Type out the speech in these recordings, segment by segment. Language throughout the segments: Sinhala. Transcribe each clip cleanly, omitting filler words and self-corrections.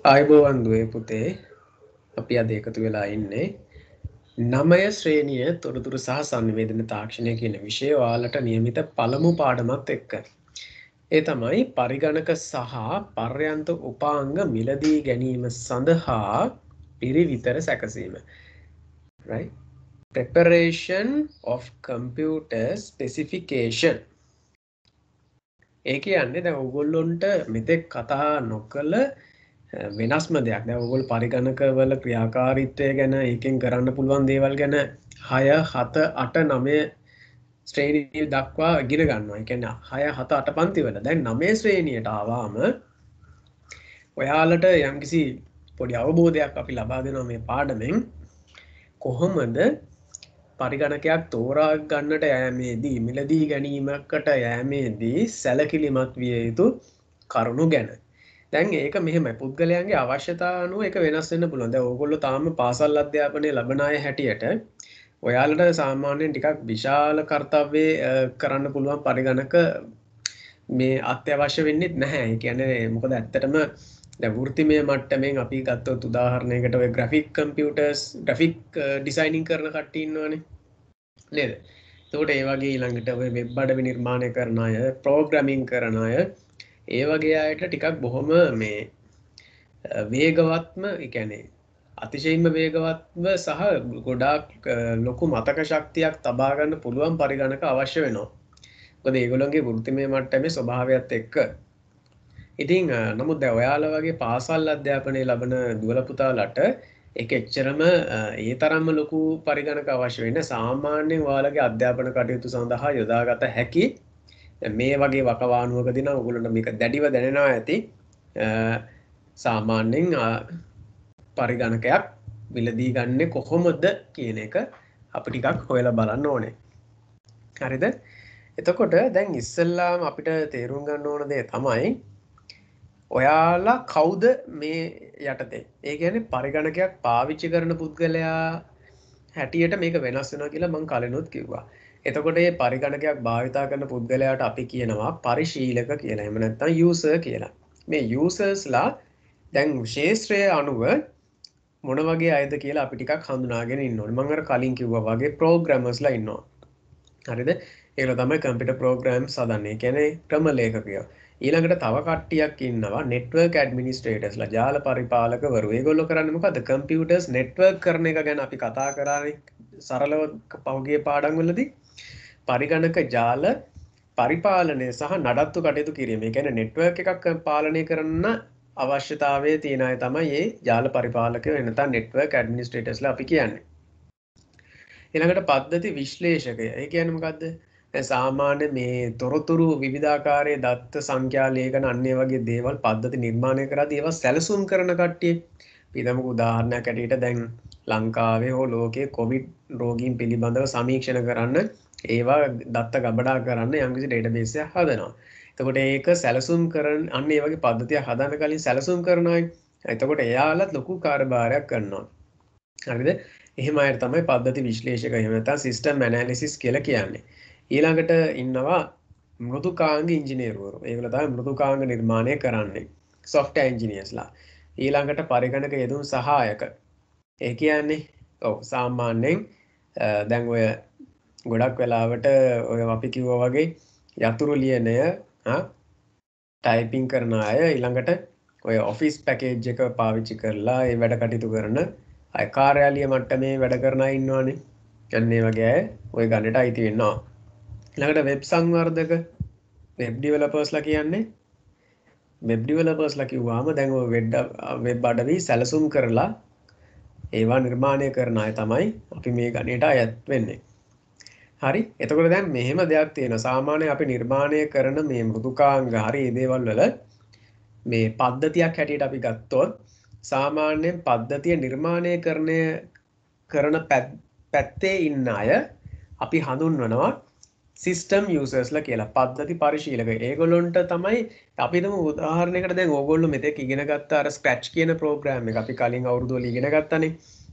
ආයුබෝවන් දුවේ පුතේ අපි අද එකතු වෙලා ඉන්නේ 9 ශ්‍රේණිය තොරතුරු සහ sannivedana තාක්ෂණය කියන විෂය ඔයාලට નિયમિત පළමු පාඩමත් එක්ක. ඒ තමයි පරිගණක සහ පර්යන්ත උපාංග මිලදී ගැනීම සඳහා පිරිවිතර සැකසීම. right? Preparation of computer specification. ඒ කියන්නේ දැන් ඔයගොල්ලොන්ට මෙතෙක් කතා නොකළ වෙනස්ම දෙයක්. දැන් ඔයගොල්ලෝ පරිගණකවල ක්‍රියාකාරීත්වය ගැන ඒකෙන් කරන්න පුළුවන් දේවල් ගැන 6 7 8 9 ශ්‍රේණිය දක්වා ඉගෙන ගන්නවා. ඒ කියන්නේ 6 7 8 පන්තිවල. දැන් 9 ශ්‍රේණියට ආවම ඔයාලට යම්කිසි පොඩි අවබෝධයක් අපි ලබා දෙනවා මේ පාඩමෙන්. කොහොමද පරිගණකයක් තෝරා ගන්නට යෑමේදී මිලදී ගැනීමකට යෑමේදී සැලකිලිමත් විය යුතු කරුණු ගැන. දැන් ඒක මෙහෙමයි පුද්ගලයන්ගේ අවශ්‍යතා අනුව ඒක වෙනස් වෙන්න පුළුවන්. දැන් ඕගොල්ලෝ තාම පාසල් අධ්‍යාපනය ලබන අය හැටියට ඔයාලට සාමාන්‍යයෙන් ටිකක් විශාල කර්තව්‍ය කරන්න පුළුවන් පරිගණක මේ අත්‍යවශ්‍ය වෙන්නේ නැහැ. ඒ කියන්නේ මොකද ඇත්තටම දැන් වෘත්තිමය මට්ටමින් අපි ගත්තොත් උදාහරණයකට ඔය ග්‍රැෆික් කම්පියුටර්ස් ග්‍රැෆික් ඩිසයිනින් කරන කට්ටිය ඉන්නවනේ. නේද? එතකොට ඒ වගේ ඊළඟට ඔය වෙබ් අඩවි නිර්මාණය කරන අය, ප්‍රෝග්‍රෑමින් කරන අය ඒ වගේ අයට ටිකක් බොහොම මේ වේගවත්ම ඒ කියන්නේ අතිශයින්ම වේගවත්ව සහ ගොඩාක් ලොකු මතක ශක්තියක් තබා ගන්න පුළුවන් පරිගණක අවශ්‍ය වෙනවා. මොකද ඒගොල්ලන්ගේ වෘත්තිමය මට්ටමේ ස්වභාවයත් එක්ක. ඉතින් නමුත් දැන් ඔයාලා වගේ පාසල් අධ්‍යාපනය ලබන දුවල පුතාලට ඒක එච්චරම ඒ තරම්ම ලොකු පරිගණක අවශ්‍ය වෙන්නේ. සාමාන්‍යයෙන් ඔයාලගේ අධ්‍යාපන කටයුතු සඳහා යොදාගත හැකි මේ වගේ වකවානුවකදී නම් ඔයගොල්ලන්ට මේක දැඩිව දැනෙනවා ඇති. සාමාන්‍යයෙන් පරිගණකයක් මිලදී ගන්නේ කොහොමද කියන එක අපි ටිකක් හොයලා බලන්න ඕනේ. හරිද? එතකොට දැන් ඉස්සෙල්ලාම අපිට තේරුම් ගන්න ඕන දේ තමයි ඔයාලා කවුද මේ යටතේ? ඒ කියන්නේ පරිගණකයක් පාවිච්චි කරන පුද්ගලයා හැටියට මේක වෙනස් වෙනවා කියලා මම කලිනුත් කිව්වා. එතකොට මේ පරිගණකයක් භාවිතා කරන පුද්ගලයාට අපි කියනවා පරිශීලක කියලා. එහෙම නැත්නම් යූසර් කියලා. මේ යූසර්ස්ලා දැන් ශේෂ්ත්‍රයේ අනුව මොන වගේ අයද කියලා අපි ටිකක් හඳුනාගෙන ඉන්න ඕනේ. මම අර කලින් කිව්වා වගේ ප්‍රෝග්‍රෑමර්ස්ලා ඉන්නවා. හරිද? ඒගොල්ලෝ තමයි කම්පියුටර් ප්‍රෝග්‍රෑම්ස් හදන්නේ. ඒ කියන්නේ ක්‍රම ලේඛකයෝ. ඊළඟට තව කට්ටියක් ඉන්නවා නෙට්වර්ක් ඇඩ්මිනිස්ට්‍රේටර්ස්ලා ජාල පරිපාලකවරු. ඒගොල්ලෝ කරන්නේ මොකද්ද? කම්පියුටර්ස් නෙට්වර්ක් කරන එක ගැන අපි කතා කරානේ සරලව පහුගිය පාඩම්වලදී. පරිගණක ජාල පරිපාලනය සහ නඩත්තු කටයුතු කිරීම. ඒ කියන්නේ නෙට්වර්ක් එකක් පාලනය කරන්න අවශ්‍යතාවය තියෙන අය තමයි මේ ජාල පරිපාලකයෝ නැත්නම් නෙට්වර්ක් ඇඩ්මිනිස්ට්‍රේටර්ස්ලා අපි කියන්නේ. ඊළඟට පද්ධති විශ්ලේෂකය. ඒ කියන්නේ මොකද්ද? දැන් සාමාන්‍ය මේ තොරතුරු විවිධාකාරයේ දත්ත සංඛ්‍යා ලේඛන අන්නේ වගේ දේවල් පද්ධති නිර්මාණය කරද්දී ඒවා සැලසුම් කරන කට්ටිය. අපි හිතමුකෝ උදාහරණයක් ඇටියට දැන් ලංකාවේ හෝ ලෝකයේ කොවිඩ් රෝගීන් පිළිබඳව සමීක්ෂණ කරන්න ඒවා දත්ත ගබඩා කරන්න යම්කිසි ඩේටාබේස් එකක් හදනවා. එතකොට ඒක සැලසුම් කරන අන්න ඒ වගේ පද්ධතියක් හදන්න කලින් සැලසුම් කරනවා. එතකොට එයාලත් ලොකු කාර්යභාරයක් කරනවා. හරිද? එහෙම අයට තමයි පද්ධති විශ්ලේෂක එහෙම නැත්නම් සිස්ටම් ඇනලිසිස් කියලා කියන්නේ. ඊළඟට ඉන්නවා මෘදුකාංග ඉංජිනේරුවරු. ඒගොල්ලෝ තමයි මෘදුකාංග නිර්මාණය කරන්නේ. සොෆ්ට්වෙයාර් ඉංජිනේර්ස්ලා. ඊළඟට පරිගණක යෙදුම් සහායක. ඒ කියන්නේ ඔව් සාමාන්‍යයෙන් දැන් ඔය ගොඩක් වෙලාවට ඔය අපි කිව්වා වගේ යතුරු ලියනය ටයිපින් කරන අය ඊළඟට ඔය ඔෆිස් පැකේජ් එක පාවිච්චි කරලා ඒ වැඩ කටයුතු කරන අය කාර්යාලීය මට්ටමේ වැඩ කරන අය ඉන්නවනේ. අන්න ඒ වගේ අය ওই ගණනට අයිති වෙනවා. ඊළඟට වෙබ් සංවර්ධක වෙබ් ඩෙවලොපර්ස්ලා කියන්නේ වෙබ් ඩෙවලොපර්ස්ලා කිව්වම දැන් ඔය වෙබ් අඩවි සැලසුම් කරලා ඒවා නිර්මාණය කරන අය තමයි අපි මේ ගණනට අයත් වෙන්නේ. හරි. එතකොට දැන් මෙහෙම දෙයක් තියෙනවා. සාමාන්‍යයෙන් අපි නිර්මාණය කරන මේ මෘදුකාංග හරි මේ දේවල් වල මේ පද්ධතියක් හැටියට අපි ගත්තොත් සාමාන්‍යයෙන් පද්ධතිය නිර්මාණය කරන පැත්තේ ඉන්න අය අපි හඳුන්වනවා සිස්ටම් යූසර්ස්ලා කියලා. පද්ධති පරිශීලක. ඒගොල්ලොන්ට තමයි අපි හිතමු උදාහරණයකට දැන් ඕගොල්ලෝ මෙතෙක් ඉගෙන ගත්ත අර ස්ක්‍රැච් කියන ප්‍රෝග්‍රෑම් එක අපි කලින් අවුරුදු වල ඉගෙන ගත්තානේ.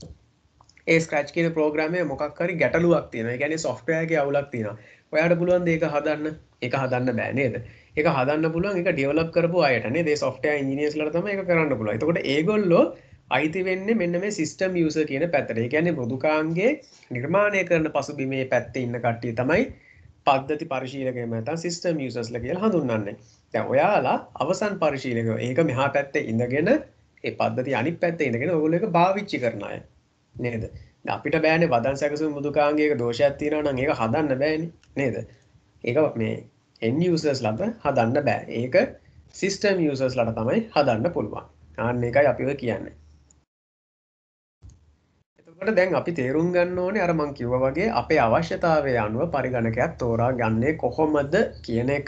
ඒ ස්ක්‍රැච් කියන ප්‍රෝග්‍රෑමයේ මොකක් හරි ගැටලුවක් තියෙනවා. ඒ කියන්නේ සොෆ්ට්වෙයාර් එකේ අවුලක් තියෙනවා. ඔයාලට පුළුවන් මේක හදන්න. ඒක හදන්න බෑ නේද? ඒක හදන්න පුළුවන් ඒක ඩෙවලොප් කරපු අයට නේද? ඒ software engineersලාට තමයි ඒක කරන්න පුළුවන්. එතකොට ඒගොල්ලෝ අයිති වෙන්නේ මෙන්න මේ system user කියන පැත්තට. ඒ කියන්නේ මෘදුකාංගයේ නිර්මාණය කරන පසුබිමේ පැත්තේ ඉන්න කට්ටිය තමයි පද්ධති පරිශීලකයෝ නැත්නම් system usersලා කියලා හඳුන්වන්නේ. දැන් ඔයාලා අවසන් පරිශීලකයෝ ඒක මෙහා පැත්තේ ඉඳගෙන ඒ පද්ධතිය අනිත් පැත්තේ ඉඳගෙන ඔයගොල්ලෝ ඒක පාවිච්චි කරන අය. නේද? දැන් අපිට බෑනේ වදන් සැකසුම් මෘදුකාංගයක දෝෂයක් තියෙනවා නම් ඒක හදන්න බෑනේ. නේද? ඒක මේ end users ලාට හදන්න බෑ. ඒක system users ලාට තමයි හදන්න පුළුවන්. අන්න ඒකයි අපි ඔය කියන්නේ. එතකොට දැන් අපි තේරුම් ගන්න ඕනේ අර මං කිව්වා වගේ අපේ අවශ්‍යතාවය අනුව පරිගණකයක් තෝරා ගන්නේ කොහොමද කියන එක.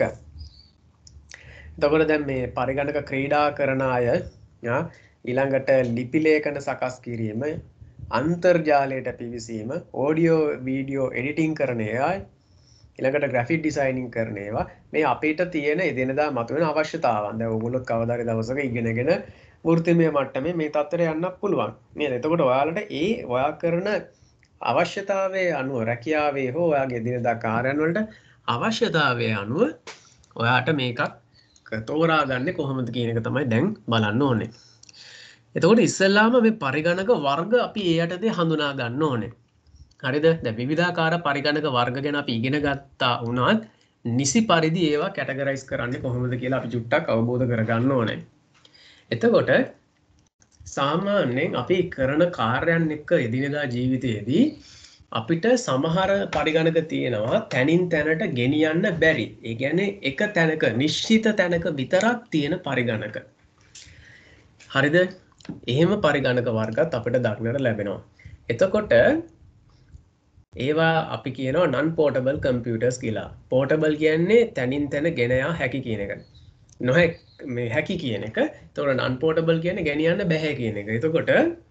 එතකොට දැන් මේ පරිගණක ක්‍රීඩා කරන අය ඊළඟට ලිපි ලේඛන සකස් කිරීම, අන්තර්ජාලයට පිවිසීම, ඔඩියෝ වීඩියෝ එඩිටිං කරන අය, ඊළඟට ග්‍රැෆික් ඩිසයිනින් කරන ඒවා මේ අපිට තියෙන එදිනදා මතුවෙන අවශ්‍යතාවන්. දැන් ඕගොල්ලෝ කවදා හරි දවසක ඉගෙනගෙන වෘත්තිමය මට්ටමේ මේ තත්ත්වයට යන්නත් පුළුවන්. නේද? එතකොට ඔයාලට ඔයා කරන අවශ්‍යතාවයේ අනුව රැකියාවේ හෝ ඔයාගේ එදිනදා කාර්යයන් වලට අවශ්‍යතාවයේ අනුව ඔයාට මේකක් තෝරාගන්නේ කොහොමද කියන එක තමයි දැන් බලන්න ඕනේ. එතකොට ඉස්සෙල්ලාම මේ පරිගණක වර්ග අපි ඒ යටතේ හඳුනා ගන්න ඕනේ. හරිද? දැන් විවිධාකාර පරිගණක වර්ග ගැන අපි ඉගෙන ගත්තා වුණත් නිසි පරිදි ඒවා කැටගරයිස් කරන්නේ කොහොමද කියලා අපි චුට්ටක් අවබෝධ කරගන්න ඕනේ. එතකොට සාමාන්‍යයෙන් අපි කරන කාර්යයන් එක්ක එදිනෙදා ජීවිතයේදී අපිට සමහර පරිගණක තියෙනවා තැනින් තැනට ගෙනියන්න බැරි. ඒ කියන්නේ එක තැනක නිශ්චිත තැනක විතරක් තියෙන පරිගණක. හරිද? එහෙම පරිගණක වර්ගත් අපිට දක්නට ලැබෙනවා. එතකොට ඒවා අපි කියනවා non portable computers කියලා. portable කියන්නේ තැනින් තැන ගෙන යා හැකි කියන එක. මේ හැකි කියන එක. එතකොට non portable කියන්නේ ගෙනියන්න බැහැ කියන එක. එතකොට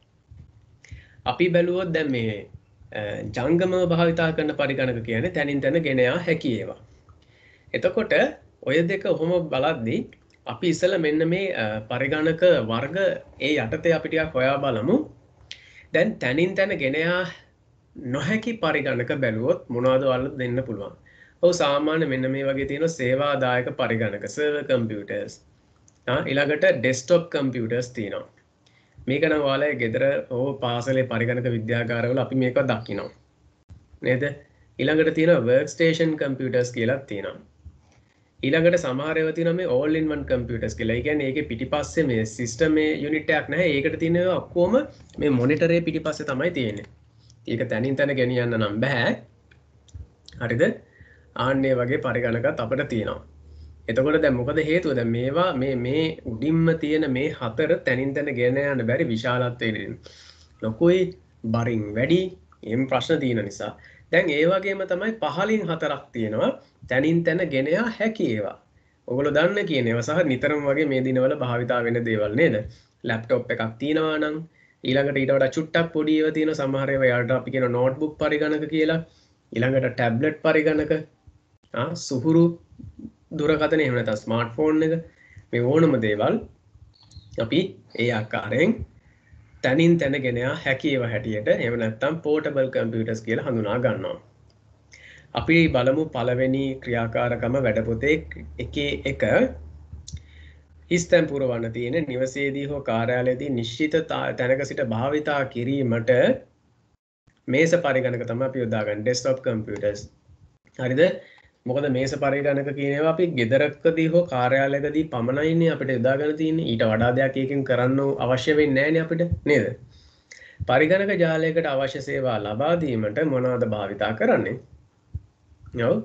අපි බැලුවොත් දැන් මේ ජංගමව භාවිතා කරන පරිගණක කියන්නේ තැනින් තැන ගෙන යා හැකි ඒවා. එතකොට ඔය දෙක ඔහොම බලද්දී අපි ඉස්සෙල්ලා මෙන්න මේ පරිගණක වර්ග ඒ යටතේ අපි ටිකක් හොයා බලමු. දැන් තැනින් තැන ගෙන යා නොහැකි පරිගණක බැලුවොත් මොනවද ඔයාලට දෙන්න පුළුවන්? ඔව් සාමාන්‍ය මෙන්න මේ වගේ තියෙන සේවාදායක පරිගණක server computers. ඊළඟට desktop computers තියෙනවා. මේක නම් ඔයාලගේ ගෙදර ඕ පාසලේ පරිගණක විද්‍යාගාරවල අපි මේක දකිනවා. නේද? ඊළඟට තියෙනවා workstation computers කියලා තියෙනවා. ඊළඟට සමහර ඒවා තියෙනවා මේ all in one computers කියලා. ඒ කියන්නේ ඒකේ පිටිපස්සේ මේ system මේ unit එකක් නැහැ. ඒකට තියෙන ඒවා ඔක්කොම මේ monitor එකේ පිටිපස්සේ තමයි තියෙන්නේ. ඒක තැනින් තැන ගෙනියන්න නම් බෑ. හරිද? ආන්නේ වගේ පරිගණකත් අපිට තියෙනවා. එතකොට දැන් මොකද හේතුව? දැන් මේවා මේ උඩින්ම තියෙන මේ හතර තැනින් තැන ගෙන යන්න බැරි විශාලත්වයෙන් ලොකුයි බරින් වැඩි එම් ප්‍රශ්න තියෙන නිසා. දැන් ඒ වගේම තමයි පහලින් හතරක් තියෙනවා තැනින් තැන ගෙන යා හැකි ඒවා. ඔයගොල්ලෝ දන්න කියන ඒවා සහ නිතරම වගේ මේ දිනවල භාවිතා වෙන දේවල් නේද? ලැප්ටොප් එකක් තියෙනවා නම් ඊළඟට ඊට වඩා චුට්ටක් පොඩි ඒවා තියෙන සමහර ඒවා යාට අපි කියන නෝට්බුක් පරිගණක කියලා. ඊළඟට ටැබ්ලට් පරිගණක. සුහුරු දුරකථන එහෙම නැත්නම් ස්මාර්ට්ෆෝන් එක මේ ඕනම දේවල් අපි ඒ ආකාරයෙන් තනින් තැන ගෙන යා හැකි ඒවා හැටියට එහෙම නැත්නම් portable computers කියලා හඳුනා ගන්නවා. අපි බලමු පළවෙනි ක්‍රියාකාරකම වැඩපොතේ එකේ එක හිස්තැන් පුරවන්න තියෙන නිවසේදී හෝ කාර්යාලයේදී නිශ්චිත තැනක සිට භාවිතා කිරීමට මේස පරිගණක තමයි අපි යොදාගන්නේ desktop computers. හරිද? මොකද මේස පරිගණක කියන ඒවා අපි ගෙදරකදී හෝ කාර්යාලයකදී පමණයිනේ අපිට යොදාගන්න තියෙන්නේ. ඊට වඩා දෙයක් එකකින් කරන්න අවශ්‍ය වෙන්නේ නැහැනේ අපිට නේද? පරිගණක ජාලයකට අවශ්‍ය සේවා ලබා දීමට මොනවද භාවිතා කරන්නේ? ඔව්.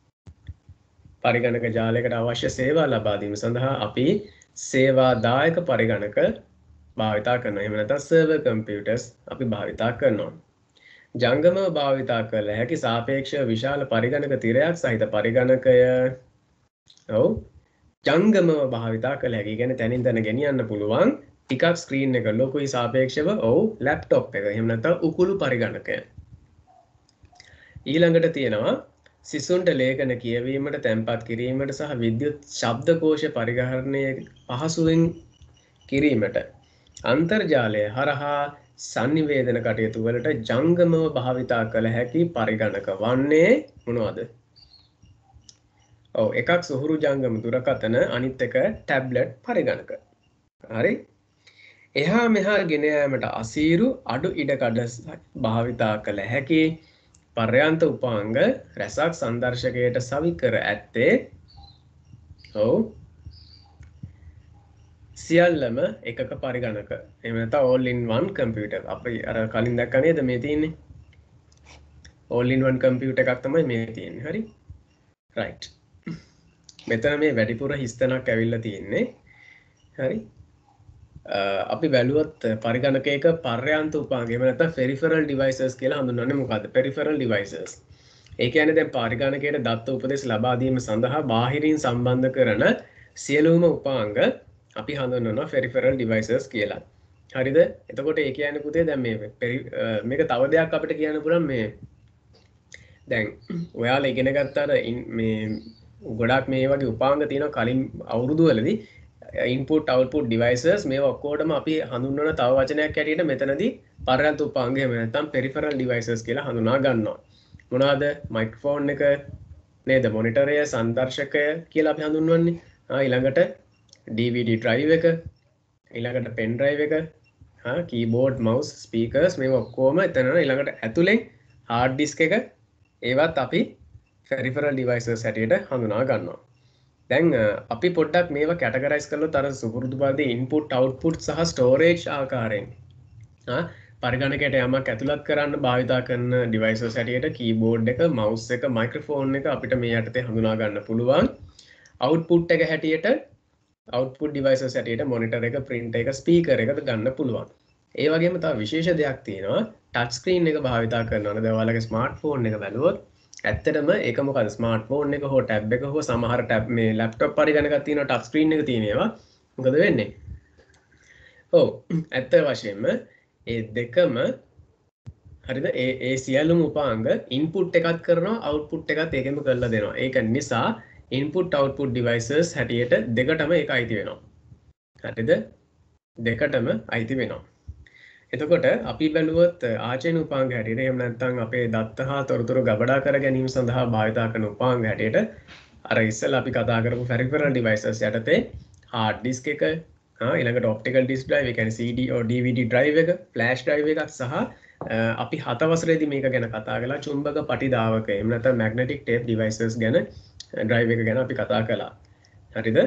පරිගණක ජාලයකට අවශ්‍ය සේවා ලබා දීම සඳහා අපි සේවාදායක පරිගණක භාවිතා කරනවා. එහෙම නැත්නම් server computers අපි භාවිතා කරනවා. ජංගමව භාවිතා කළ හැකි සාපේක්ෂව විශාල පරිගණක තිරයක් සහිත පරිගණකය ඔව් ජංගමව භාවිතා කළ හැකි. කියන්නේ තැනින් තැන ගෙනියන්න පුළුවන් ටිකක් ස්ක්‍රීන් එක ලොකුයි සාපේක්ෂව ඔව් ලැප්ටොප් එක. එහෙම නැත්නම් උකුළු පරිගණකය. ඊළඟට තියෙනවා සිසුන්ට ලේඛන කියවීමට තැන්පත් කිරීමට සහ විද්‍යුත් ශබ්දකෝෂ පරිහරණය පහසුවෙන් කිරීමට අන්තර්ජාලය හරහා සංනිවේදන කටයුතු වලට ජංගමව භාවිතා කළ හැකි පරිගණක වන්නේ මොනවද? ඔව් එකක් සුහුරු ජංගම දුරකථන අනිත් එක ටැබ්ලට් පරිගණක. හරි. එහා මෙහා ගෙන යාමට අසීරු අඩු ඉඩකඩ භාවිතා කළ හැකි පර්යාන්ත උපාංග රැසක් සංදර්ශකයට සවි කර ඇත්තේ ඔව් සියල්ලම එකක පරිගණක. එහෙම නැත්නම් all in one computer. අපි අර කලින් දැක්කා නේද මේ තියෙන්නේ? all in one computer එකක් තමයි මේ තියෙන්නේ. හරි. right. මෙතන මේ වැඩිපුර හිස්තැනක් ඇවිල්ලා තියෙන්නේ. හරි. අපි බැලුවොත් පරිගණකයක පර්යාන්ත උපාංග එහෙම නැත්නම් peripheral devices කියලා හඳුන්වන්නේ මොකද්ද? peripheral devices. ඒ කියන්නේ දැන් පරිගණකයට දත්ත උපදෙස් ලබා දීම සඳහා බාහිරින් සම්බන්ධ කරන සියලුම උපාංග අපි හඳුන්වනවා peripheral devices කියලා. හරිද? එතකොට ඒ කියන්නේ පුතේ දැන් මේක තව දෙයක් අපිට කියන්න පුළුවන් මේ දැන් ඔයාලා ඉගෙන ගත්තාට මේ ගොඩක් මේ වගේ උපාංග තියෙනවා කලින් අවුරුදු වලදී input output devices මේවා ඔක්කොටම අපි හඳුන්වන තව වචනයක් හැටියට මෙතනදී පර්යාන්ත උපාංග එහෙම නැත්නම් peripheral devices කියලා හඳුනා ගන්නවා. මොනවාද? මයික්‍රොෆෝන් එක නේද? මොනිටරය, සංදර්ශකය කියලා අපි හඳුන්වන්නේ. ඊළඟට DVD drive එක, ඊළඟට pen drive එක, keyboard, mouse, speakers මේ ඔක්කොම එතන ඊළඟට ඇතුලෙන් hard disk එක ඒවත් අපි peripheral devices හැටියට හඳුනා ගන්නවා. දැන් අපි පොඩ්ඩක් මේවා කැටගරයිස් කරලා තර සුපුරුදු පරිදි input output සහ storage ආකාරයෙන් පරිගණකයට යමක් ඇතුළත් කරන්න භාවිතා කරන devices හැටියට keyboard එක, mouse එක, microphone එක අපිට මේ යටතේ හඳුනා ගන්න පුළුවන්. output එක හැටියට output devices හැටියට monitor එක, printer එක, speaker එක ගන්න පුළුවන්. ඒ වගේම තව විශේෂ දෙයක් තියෙනවා touch screen එක භාවිතා කරනවා. දැන් ඔයාලගේ smartphone එක බැලුවොත් ඇත්තටම ඒක මොකද ස්මාර්ට්ෆෝන් එක හෝ ටැබ් එක හෝ සමහර ටැබ් මේ ලැප්ටොප් පරිගණකයක් තියෙනවා ටච් ස්ක්‍රීන් එක තියෙන ඒවා මොකද වෙන්නේ? ඔව් ඇත්ත වශයෙන්ම ඒ දෙකම හරිද ඒ සියලුම උපාංග ඉන්පුට් එකක් කරනවා අවුට්පුට් එකත් ඒකෙම කරලා දෙනවා. ඒක නිසා ඉන්පුට් අවුට්පුට් ඩිවයිසස් හැටියට දෙකටම ඒක අයිති වෙනවා. හරිද? දෙකටම අයිති වෙනවා. එතකොට අපි බැලුවොත් ආචයන උපාංග හැටියට එහෙම නැත්නම් අපේ දත්ත හා තොරතුරු ගබඩා කර ගැනීම සඳහා භාවිත කරන උපාංග හැටියට අර ඉස්සෙල්ලා අපි කතා කරපු peripheral devices යටතේ hard disk එක ඊළඟට optical disk drive ඒ කියන්නේ CD or DVD drive එක flash drive එකක් සහ අපි 7 වසරේදී මේක ගැන කතා කළා චුම්බක පටිදාවක එහෙම නැත්නම් magnetic tape devices ගැන drive එක ගැන අපි කතා කළා. හරිද?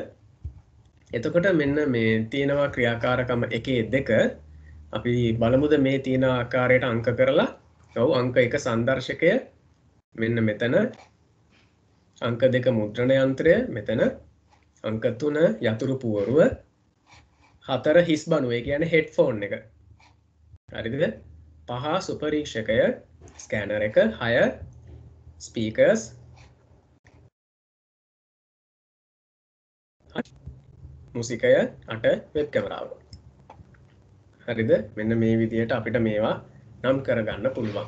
එතකොට මෙන්න මේ තියෙනවා ක්‍රියාකාරකම 1 2 අපි බලමුද මේ තියෙන ආකාරයට අංක කරලා. ඔව් අංක 1 සංදර්ශකය මෙන්න මෙතන. අංක 2 මුද්‍රණ යන්ත්‍රය මෙතන. අංක 3 යතුරු පුවරුව. 4 හිස් බණුව ඒ කියන්නේ හෙඩ්ෆෝන් එක. හරිද? 5 සුපරීක්ෂකය ස්කෑනර් එක. 6 ස්පීකර්ස්. මුසිකය. 8 වෙබ් කැමරාව. හරිද? මෙන්න මේ විදිහට අපිට මේවා නම් කරගන්න පුළුවන්.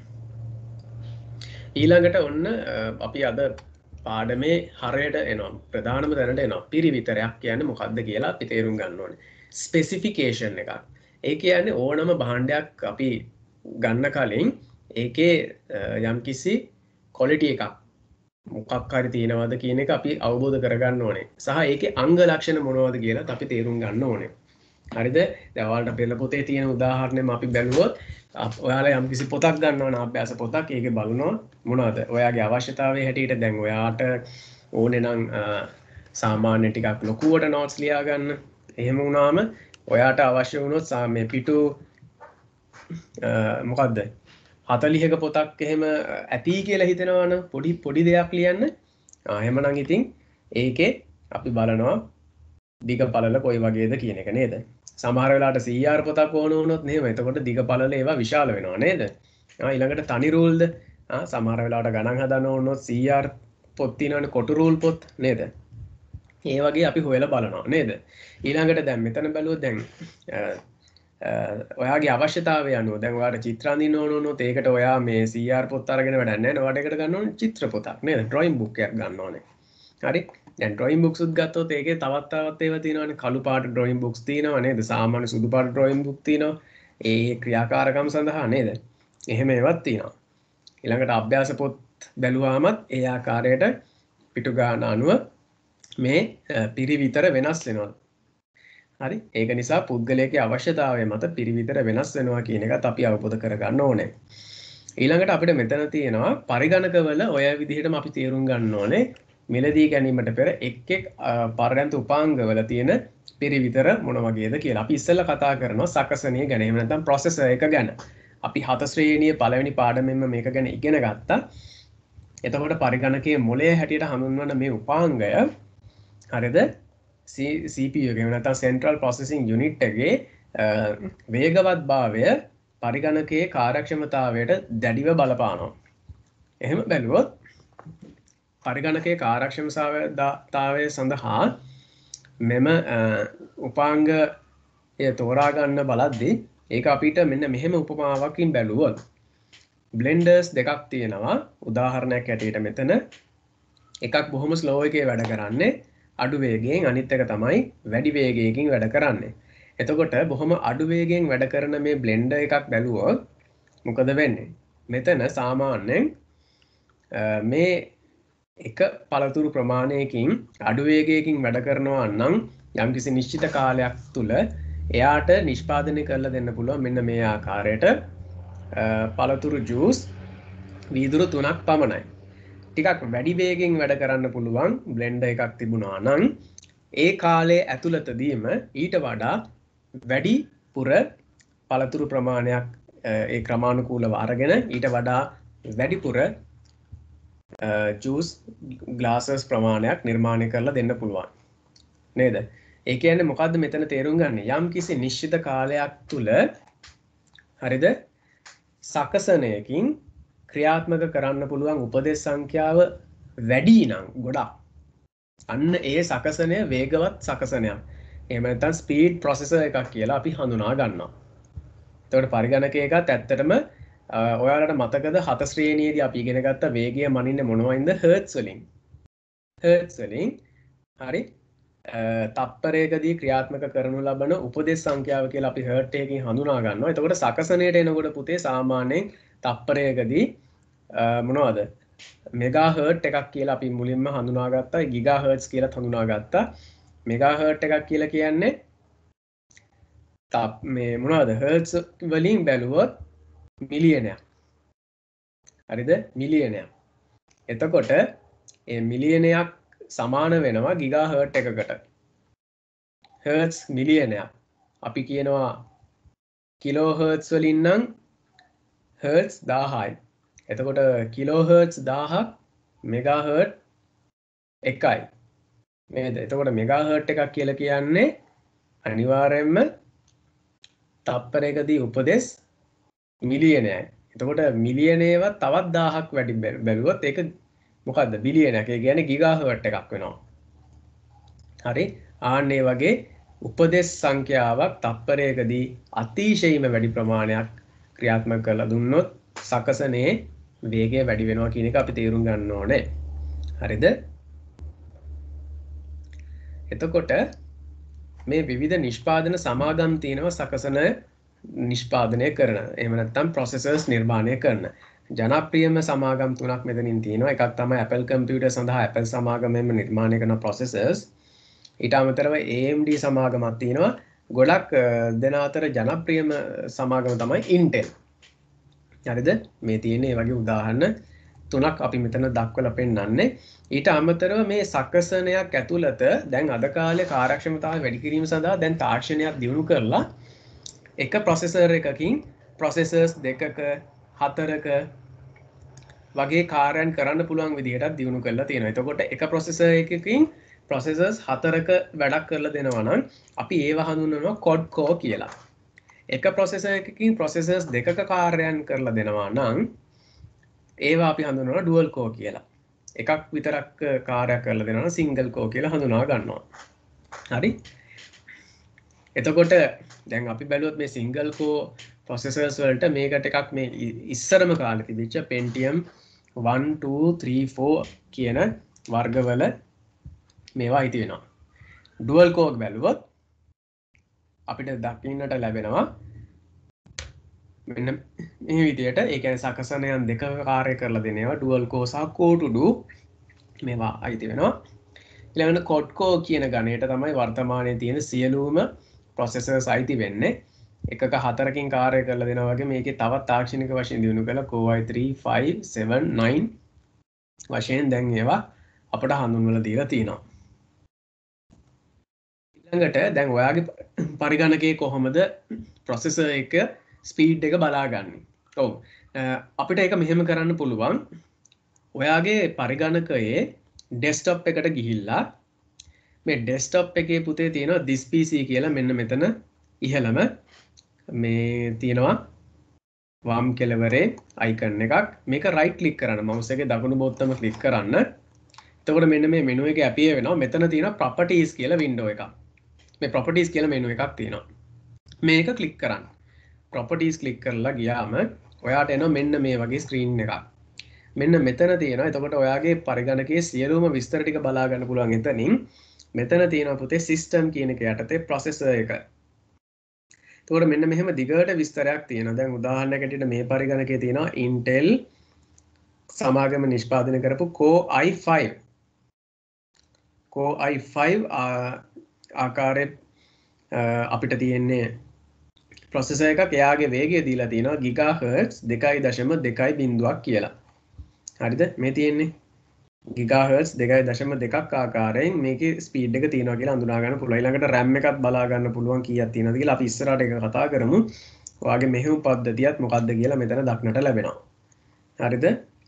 ඊළඟට ඔන්න අපි අද පාඩමේ හරයට එනවා. ප්‍රධානම තැනට එනවා. පිරිවිතරයක් කියන්නේ මොකක්ද කියලා අපි තේරුම් ගන්න ඕනේ. ස්පෙસિෆිකේෂන් එකක්. ඒ කියන්නේ ඕනම භාණ්ඩයක් අපි ගන්න කලින් ඒකේ යම්කිසි ක්වොලිටි එකක් මොකක් හරි තියෙනවද කියන එක අපි අවබෝධ කරගන්න ඕනේ. සහ ඒකේ අංග ලක්ෂණ මොනවද කියලා අපි තේරුම් ගන්න ඕනේ. හරිද? දැන් ඔයාලට පෙළ පොතේ තියෙන උදාහරණෙම අපි බැලුවොත් ඔයාලා යම්කිසි පොතක් ගන්නවා නම් අභ්‍යාස පොතක් ඒකේ බලනවා මොනවද? ඔයාගේ අවශ්‍යතාවය හැටියට දැන් ඔයාට ඕනේ නම් සාමාන්‍ය ටිකක් ලොකුවට නෝට්ස් ලියා ගන්න. එහෙම වුණාම ඔයාට අවශ්‍ය වුණොත් මේ පිටු මොකද්ද? 40ක පොතක් එහෙම ඇති කියලා හිතනවනම් පොඩි දෙයක් ලියන්න. එහෙමනම් ඉතින් ඒකේ අපි බලනවා දිග පළල කොයි වගේද කියන එක නේද? සමහර වෙලාවට CR පොතක් ඕන වුණොත් නේද? එතකොට දිග පළල ඒවා විශාල වෙනවා නේද? ඊළඟට තනි රූල්ද? සමහර වෙලාවට ගණන් හදන්න ඕන වුණොත් CR පොත් තියෙනවනේ කොටු රූල් පොත් නේද? ඒ වගේ අපි හොයලා බලනවා නේද? ඊළඟට දැන් මෙතන බැලුවොත් දැන් ඔයාගේ අවශ්‍යතාවය අනුව දැන් ඔයාලට චිත්‍ර අඳින්න ඕන වුණොත් ඒකට ඔයා මේ CR පොත් අරගෙන වැඩක් නැහැ. ඔයාට ඒකට ගන්න ඕනේ චිත්‍ර පොතක් නේද? ඩ්‍රොයින් බුක් එකක් ගන්න ඕනේ. හරි? දැන් ඩ්‍රොයින් බුක්ස් උත් ගත්තොත් ඒකේ තවත් ඒවා තියෙනවානේ. කළු පාට ඩ්‍රොයින් බුක්ස් තියෙනවා නේද? සාමාන්‍ය සුදු පාට ඩ්‍රොයින් බුක් තියෙනවා. ඒ ක්‍රියාකාරකම් සඳහා නේද? එහෙම ඒවත් තියෙනවා. ඊළඟට අභ්‍යාස පොත් බැලුවාමත් ඒ ආකාරයට පිටු ගාන අනුව මේ පිරිවිතර වෙනස් වෙනවා. හරි ඒක නිසා පුද්ගලයාගේ අවශ්‍යතාවය මත පිරිවිතර වෙනස් වෙනවා කියන එකත් අපි අවබෝධ කරගන්න ඕනේ. ඊළඟට අපිට මෙතන තියෙනවා පරිගණකවල ඔය විදිහටම අපි තේරුම් ගන්න ඕනේ මිලදී ගැනීමට පෙර එක් එක් පර්යන්ත උපාංගවල තියෙන පිරිවිතර මොන වගේද කියලා. අපි ඉස්සෙල්ලා කතා කරනවා සකසණිය ගැන. එහෙම නැත්නම් ප්‍රොසෙසර් එක ගැන. අපි 7 ශ්‍රේණියේ පළවෙනි පාඩමෙන්ම මේක ගැන ඉගෙන ගත්තා. එතකොට පරිගණකයේ මොලේ හැටියට හඳුන්වන මේ උපාංගය හරිද CPU එක එහෙම නැත්නම් Central Processing Unit එකේ වේගවත් භාවය පරිගණකයේ කාර්යක්ෂමතාවයට දැඩිව බලපානවා. එහෙම බැලුවොත් පරිගණකයේ කාර්යක්ෂමතාවය සඳහා මෙම උපාංගය තෝරා ගන්න බලද්දී ඒක අපිට මෙන්න මෙහෙම උපමාවකින් බැලුවොත් බ්ලෙන්ඩර්ස් දෙකක් තියෙනවා. උදාහරණයක් ඇටියට මෙතන එකක් බොහොම ස්ලෝ එකේ වැඩ කරන්නේ අඩු වේගයෙන්, අනිත් එක තමයි වැඩි වේගයකින් වැඩ කරන්නේ. එතකොට බොහොම අඩු වේගයෙන් වැඩ කරන මේ බ්ලෙන්ඩර් එකක් බැලුවොත් මොකද වෙන්නේ? මෙතන සාමාන්‍යයෙන් මේ එක පළතුරු ප්‍රමාණයකින් අඩු වේගයකින් වැඩ කරනවා නම් යම්කිසි නිශ්චිත කාලයක් තුල එයාට නිෂ්පාදනය කරලා දෙන්න පුළුවන් මෙන්න මේ ආකාරයට පළතුරු ජූස් වීදුරු 3ක් පමණයි. ටිකක් වැඩි වේගෙන් වැඩ කරන්න පුළුවන් බ්ලෙන්ඩර් එකක් තිබුණා නම් ඒ කාලයේ ඇතුළතදීම ඊට වඩා වැඩි පුර පළතුරු ප්‍රමාණයක් ඒ ක්‍රමානුකූලව අරගෙන ඊට වඩා වැඩිපුර ජූස් ග්ලාසස් ප්‍රමාණයක් නිර්මාණය කරලා දෙන්න පුළුවන් නේද? ඒ කියන්නේ මොකද්ද මෙතන තේරුම් ගන්න? යම්කිසි නිශ්චිත කාලයක් තුල හරිද සකසනයකින් ක්‍රියාත්මක කරන්න පුළුවන් උපදේශ සංඛ්‍යාව වැඩි නම් ගොඩක් අන්න ඒ සකසනය වේගවත් සකසනයක්. එහෙම නැත්නම් ස්පීඩ් ප්‍රොසෙසර් එකක් කියලා අපි හඳුනා ගන්නවා. එතකොට පරිගණකයකත් ඇත්තටම ඔයාලට මතකද 7 ශ්‍රේණියේදී අපි ඉගෙන ගත්ත වේගය මනින්නේ මොනවයින්ද? හර්ට්ස් වලින්. හර්ට්ස් වලින් හරි තප්පරයකදී ක්‍රියාත්මක කරනු ලබන උපදේශ සංඛ්‍යාව කියලා අපි හර්ට් එකකින් හඳුනා ගන්නවා. එතකොට සකසනයට එනකොට පුතේ සාමාන්‍යයෙන් තප්පරයකදී මොනවද? මෙගා හර්ට් එකක් කියලා අපි මුලින්ම හඳුනාගත්තා. ගිගා හර්ට්ස් කියලා හඳුනාගත්තා. මෙගා හර්ට් එකක් කියලා කියන්නේ මේ මොනවද? හර්ට්ස් වලින් බැලුවොත් මිලියනයක්. හරිද? මිලියනයක්. එතකොට මේ මිලියනයක් සමාන වෙනවා ගිගා හර්ට් එකකට. හර්ට්ස් මිලියනයක්. අපි කියනවා කිලෝ හර්ට්ස් වලින් නම් හර්ට්ස් 1000යි. එතකොට කිලෝ හර්ට්ස් 1000ක් මෙගා හර්ට් එකයි. නේද? එතකොට මෙගා හර්ට් එකක් කියලා කියන්නේ අනිවාර්යයෙන්ම තප්පරයකදී උපදෙස් මිලියනයයි. එතකොට මිලියනේවත් තවත් 1000ක් වැඩි බැලුවොත් ඒක මොකද්ද? බිලියනයක්. ඒ කියන්නේ ගිගා හර්ට් එකක් වෙනවා. හරි? ආන්න ඒ වගේ උපදෙස් සංඛ්‍යාවක් තප්පරයකදී අතිශයින්ම වැඩි ප්‍රමාණයක් ක්‍රියාත්මක කරලා දුන්නොත් සකසනේ වේගය වැඩි වෙනවා කියන එක අපි තේරුම් ගන්න ඕනේ. හරිද? එතකොට මේ විවිධ නිෂ්පාදන සමාගම් තියෙනවා සකසන නිෂ්පාදනය කරන. එහෙම නැත්නම් ප්‍රොසෙසර්ස් නිර්මාණය කරන. ජනප්‍රියම සමාගම් තුනක් මෙතනින් තියෙනවා. එකක් තමයි Apple computer සඳහා Apple සමාගමෙන්ම නිර්මාණය කරන processors. ඊට අමතරව AMD සමාගමක් තියෙනවා. ගොඩක් දෙනා අතර ජනප්‍රියම සමාගම තමයි Intel. හරිද? මේ තියෙන මේ වගේ උදාහරණ තුනක් අපි මෙතන දක්වලා පෙන්නන්නේ. ඊට අමතරව මේ සකසනයක් ඇතුළත දැන් අද කාලේ කාර්යක්ෂමතාවය වැඩි කිරීම සඳහා දැන් තාක්ෂණයක් දියුණු කරලා එක ප්‍රොසෙසර් එකකින් ප්‍රොසෙසර්ස් දෙකක හතරක වගේ කාර්යයන් කරන්න පුළුවන් විදිහටත් දියුණු කරලා තියෙනවා. එතකොට එක ප්‍රොසෙසර් එකකින් ප්‍රොසෙසර්ස් හතරක වැඩක් කරලා දෙනවා නම් අපි ඒව හඳුන්වනවා quad core කියලා. එක ප්‍රොසෙසර් එකකින් ප්‍රොසෙසර්ස් දෙකක කාර්යයන් කරලා දෙනවා නම් ඒවා අපි හඳුන්වනවා dual core කියලා. එකක් විතරක් කාර්යයක් කරලා දෙනවා නම් single core කියලා හඳුනා ගන්නවා. හරි? එතකොට දැන් අපි බැලුවොත් මේ single core processors වලට මේකට එකක් මේ ඉස්සරම කාලේ තිබිච්ච Pentium 1 2 3 4 කියන වර්ගවල මේවා අයිති වෙනවා. dual core බැලුවොත් අපිට දකින්නට ලැබෙනවා මෙන්න මේ විදියට. ඒ කියන්නේ සකසනයන් දෙකක කාර්ය කරලා දෙන ඒවා dual core සහ core to do මේවා අයිති වෙනවා. ඊළඟට කොඩ්කෝ කියන ගණයට තමයි වර්තමානයේ තියෙන සියලුම ප්‍රොසෙසර්ස් අයිති වෙන්නේ. එකක 4කින් කාර්ය කරලා දෙනවා වගේ මේකේ තවත් තාක්ෂණික වශයෙන් දිනු කළා Core i3 5 7 9 වශයෙන් දැන් ඒවා අපට හඳුන්වලා දීලා තියෙනවා. ඊළඟට දැන් ඔයාගේ පරිගණකයේ කොහොමද ප්‍රොසෙසර් එක ස්පීඩ් එක බලාගන්නේ? ඔව්. අපිට ඒක මෙහෙම කරන්න පුළුවන්. ඔයාගේ පරිගණකයේ ඩෙස්ක්ටොප් එකට ගිහිල්ලා මේ ඩෙස්ක්ටොප් එකේ පුතේ තියෙනවා this PC කියලා මෙන්න මෙතන ඉහළම මේ තියෙනවා වම් කෙළවරේ අයිකන් එකක්. මේක රයිට් ක්ලික් කරන්න. මවුස් එකේ දකුණු බොත්තම ක්ලික් කරන්න. එතකොට මෙන්න මේ මෙනු එකේ අපිය වෙනවා. මෙතන තියෙනවා properties කියලා window එකක්. මේ properties කියලා මෙනු එකක් තියෙනවා. මේක ක්ලික් කරන්න. properties ක්ලික් කරලා ගියාම ඔයාට එනවා මෙන්න මේ වගේ ස්ක්‍රීන් එකක්. මෙන්න මෙතන තියෙනවා. එතකොට ඔයාගේ පරිගණකයේ සියලුම විස්තර ටික බලා ගන්න පුළුවන් එතනින්. මෙතන තියෙනවා පුතේ system කියන එක යටතේ processor එක. එතකොට මෙන්න මෙහෙම දිගට විස්තරයක් තියෙනවා. දැන් උදාහරණයක් ඇටියට මේ පරිගණකයේ තියෙනවා Intel සමාගම නිෂ්පාදනය කරපු Core i5. Core i5 ආකාරයේ අපිට තියෙන්නේ ප්‍රොසෙසර් එකක්. එයාගේ වේගය දීලා තියෙනවා GHz 2.2 කියලා. හරිද? මේ තියෙන්නේ GHz 2.2ක් ආකාරයෙන් මේකේ ස්පීඩ් එක තියෙනවා කියලා අඳුනා ගන්න පුළුවන්. ඊළඟට RAM එකත් බලා ගන්න පුළුවන් කීයක් තියෙනවද කියලා අපි ඉස්සරහට ඒක කතා කරමු. ඔයාගේ මෙහෙයුම් පද්ධතියත් මොකක්ද කියලා මෙතන දක්නට ලැබෙනවා. හරිද?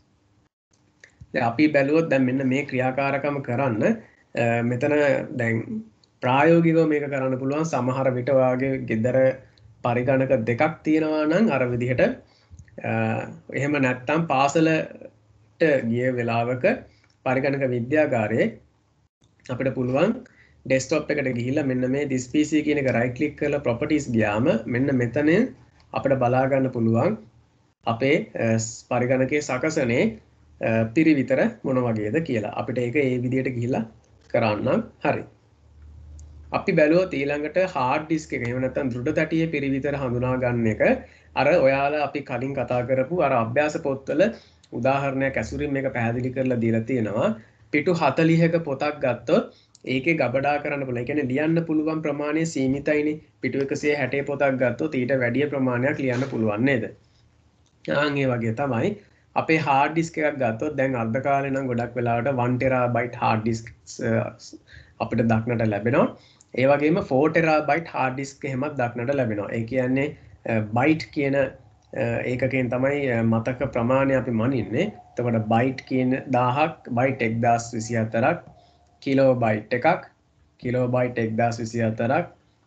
දැන් අපි බැලුවොත් දැන් මෙන්න මේ ක්‍රියාකාරකම කරන්න මෙතන දැන් ප්‍රායෝගිකව මේක කරන්න පුළුවන්. සමහර විට ඔයාගේ ගෙදර පරිගණක දෙකක් තියෙනවා නම් අර විදිහට එහෙම නැත්නම් පාසලට ගිය වෙලාවක පරිගණක විද්‍යාගාරයේ අපිට පුළුවන් ඩෙස්ක්ටොප් එකට ගිහිල්ලා මෙන්න මේ this PC කියන එක right click කරලා properties ගියාම මෙන්න මෙතන අපිට බලා ගන්න පුළුවන් අපේ පරිගණකයේ සකසනේ පිරිවිතර මොන වගේද කියලා. අපිට ඒක ඒ විදිහට ගිහිල්ලා කරන්න හරි. අපි බැලුවොත් ඊළඟට hard disk එක එහෙම නැත්නම් දෘඩ තැටියේ පිරිවිතර හඳුනා ගන්න එක අර ඔයාලා අපි කලින් කතා කරපු අර අභ්‍යාස පොත්වල උදාහරණයක් ඇසුරින් මේක පැහැදිලි කරලා දීලා තියෙනවා. පිටු 40ක පොතක් ගත්තොත් ඒකේ ගබඩා කරන්න පුළුවන්. ඒ කියන්නේ ලියන්න පුළුවන් ප්‍රමාණය සීමිතයිනේ. පිටු 160 පොතක් ගත්තොත් ඊට වැඩි ප්‍රමාණයක් ලියන්න පුළුවන් නේද? ආන් ඒ වගේ තමයි අපේ hard disk එකක් ගත්තොත් දැන් අර්ධ කාලේ නම් ගොඩක් වෙලාවට 1 terabyte hard disk අපිට දක්නට ලැබෙනවා. ඒ වගේම 4 terabyte hard disk එහෙමත් දක්නට ලැබෙනවා. ඒ කියන්නේ byte කියන ඒකකෙන් තමයි මතක ප්‍රමාණය අපි මනින්නේ. එතකොට byte කියන 1000ක් byte 1024ක් kilobyte එකක් kilobyte 1024ක්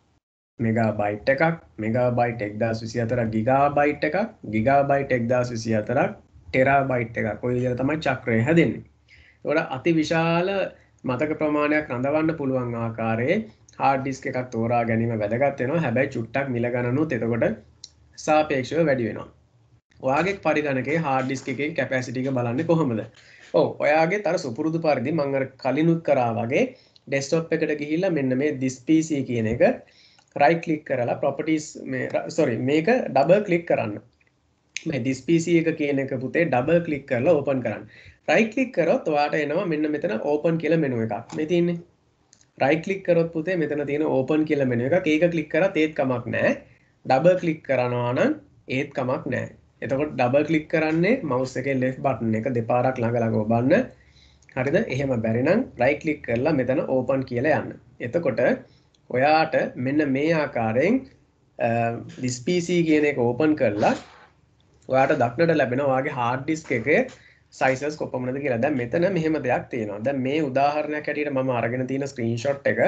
megabyte එකක් megabyte 1024ක් gigabyte එකක් gigabyte 1024ක් terabyte එකක්. ඔය විදිහට තමයි චක්‍රය හැදෙන්නේ. ඒකට අති විශාල මතක ප්‍රමාණයක් රඳවන්න පුළුවන් ආකාරයේ hard disk එකක් තෝරා ගැනීම වැදගත් වෙනවා. හැබැයි චුට්ටක් මිල ගණනුත් එතකොට සාපේක්ෂව වැඩි වෙනවා. ඔයාගේ පරිගණකයේ hard disk එකේ capacity එක බලන්නේ කොහොමද? ඔව් ඔයාගේ තර සුපුරුදු පරිදි මම අර කලිනුත් කරා වගේ desktop එකට ගිහිල්ලා මෙන්න මේ this PC කියන එක right click කරලා properties මේක double click කරන්න. මේ this PC එක කියන එක පුතේ double click කරලා open කරන්න. right click කරොත් ඔයාට එනවා මෙන්න මෙතන open කියලා menu එකක්. මේ තියෙන්නේ. right click කරොත් පුතේ මෙතන තියෙන open කියලා menu එකක්. ඒක click කරත් ඒත් කමක් නැහැ. double click කරනවා නම් ඒත් කමක් නැහැ. එතකොට double click කරන්නේ mouse එකේ left button එක දෙපාරක් ළඟ ළඟ ඔබන්න. හරිද? එහෙම බැරි නම් right click කරලා මෙතන open කියලා යන්න. එතකොට ඔයාට මෙන්න මේ ආකාරයෙන් this PC කියන එක open කරලා ඔයාට දක්නට ලැබෙනවා ඔයාගේ hard disk එකේ sizes කොපමණද කියලා. දැන් මෙතන මෙහෙම දෙයක් තියෙනවා. දැන් මේ උදාහරණයක් හැටියට මම අරගෙන තියෙන screenshot එක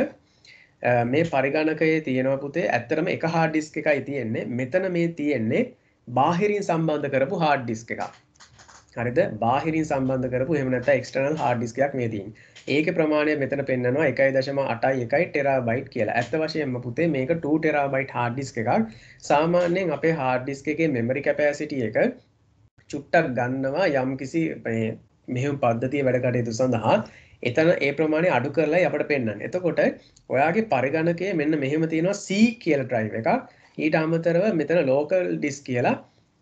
මේ පරිගණකයේ තියෙනවා පුතේ ඇත්තටම එක hard disk එකයි තියෙන්නේ. මෙතන මේ තියෙන්නේ බාහිරින් සම්බන්ධ කරපු hard disk එකක්. හරිද? බාහිරින් සම්බන්ධ කරපු එහෙම නැත්නම් external hard disk එකක් මේ තියෙන්නේ. ඒකේ ප්‍රමාණය මෙතන පෙන්නනවා 1.81 terabyte කියලා. ඇත්ත වශයෙන්ම පුතේ මේක 2 terabyte hard disk එකක්. සාමාන්‍යයෙන් අපේ hard disk එකේ memory capacity එක චුට්ටක් ගන්නවා යම්කිසි මෙහෙම පද්ධතිය වැඩ කටයුතු සඳහා. එතන ඒ ප්‍රමාණය අඩු කරලා අපිට පෙන්නන්න. එතකොට ඔයාගේ පරිගණකයේ මෙන්න මෙහෙම තියෙනවා C කියලා drive එකක්. ඊට අමතරව මෙතන local disk කියලා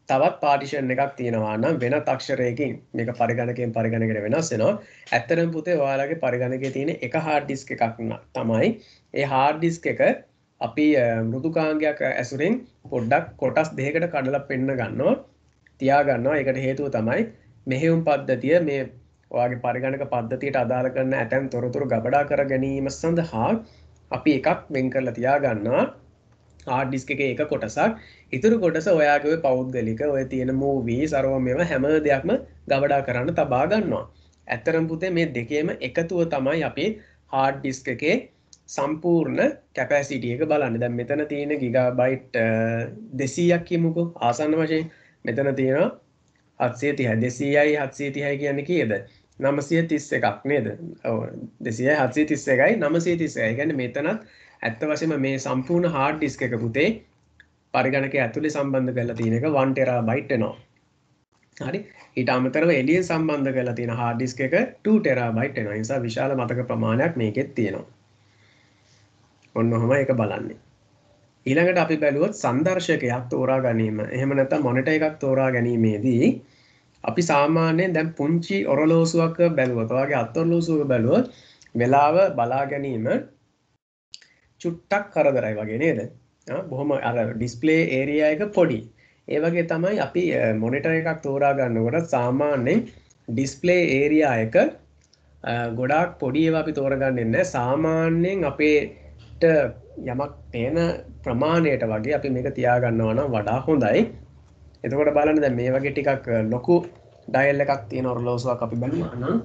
තවත් පාටිෂන් එකක් තියෙනවා නම් වෙනත් අක්ෂරයකින් මේක පරිගණකයෙන් පරිගණකයට වෙනස් වෙනවා. ඇත්තටම පුතේ ඔයාලගේ පරිගණකයේ තියෙන එක හાર્ඩ් ඩිස්ක් එකක් තමයි. ඒ හાર્ඩ් ඩිස්ක් එක අපි මෘදුකාංගයක් ඇසුරෙන් පොඩ්ඩක් කොටස් දෙකකට කඩලා පෙන්න ගන්නවා. තියා ගන්නවා. ඒකට හේතුව තමයි මෙහෙයුම් පද්ධතිය මේ ඔයාගේ පරිගණක පද්ධතියට අදාළ කරන ඇතැම් තොරතුරු ගබඩා කර ගැනීම සඳහා අපි එකක් වෙන් කරලා තියා ගන්නවා. hard disk එකේ එක කොටසක් ඉතුරු කොටස ඔයාගේ ඔය පෞද්ගලික ඔය තියෙන movies අරව මේවා හැම දෙයක්ම ගබඩා කරන්න තබා ගන්නවා. ඇත්තරම් පුතේ මේ දෙකේම එකතුව තමයි අපි hard disk එකේ සම්පූර්ණ capacity එක බලන්නේ. දැන් මෙතන තියෙන gigabyte 200ක් කියමුකෝ ආසන්න වශයෙන්. මෙතන තියෙනවා 730 200යි 730යි කියන්නේ කීයද? 931ක් නේද? ඔව් 200යි 731යි 931යි. කියන්නේ මෙතනත් ඇත්ත වශයෙන්ම මේ සම්පූර්ණ hard disk එක පුතේ පරිගණකයේ ඇතුලේ සම්බන්ධ කරලා තියෙන එක 1 terabyte වෙනවා. හරි. ඊට අමතරව එළියෙන් සම්බන්ධ කරලා තියෙන hard disk එක 2 terabyte වෙනවා. ඒ නිසා විශාල මතක ප්‍රමාණයක් මේකෙත් තියෙනවා. ඔන්න ඔහම ඒක බලන්නේ. ඊළඟට අපි බැලුවොත් සංදර්ශකයක් තෝරා ගැනීම. එහෙම නැත්නම් මොනිටර් එකක් තෝරා ගැනීමේදී අපි සාමාන්‍යයෙන් දැන් පුංචි ඔරලෝසුවක බැලුවොත් ඔයාගේ අත් ඔරලෝසුවක බැලුවොත් වෙලාව බලා ගැනීම චුට්ටක් කරදරයි වගේ නේද? බොහොම අර ඩිස්ප්ලේ ඒරියා එක පොඩි. ඒ වගේ තමයි අපි මොනිටර් එකක් තෝරා ගන්නකොට සාමාන්‍යයෙන් ඩිස්ප්ලේ ඒරියා එක ගොඩාක් පොඩි ඒවා අපි තෝරගන්නේ නැහැ. සාමාන්‍යයෙන් අපේට යමක් පේන ප්‍රමාණයට වගේ අපි මේක තියා ගන්නවා නම් වඩා හොඳයි. එතකොට බලන්න දැන් මේ වගේ ටිකක් ලොකු ඩයල් එකක් තියෙන ඔරලෝසුවක් අපි බලනවා නම්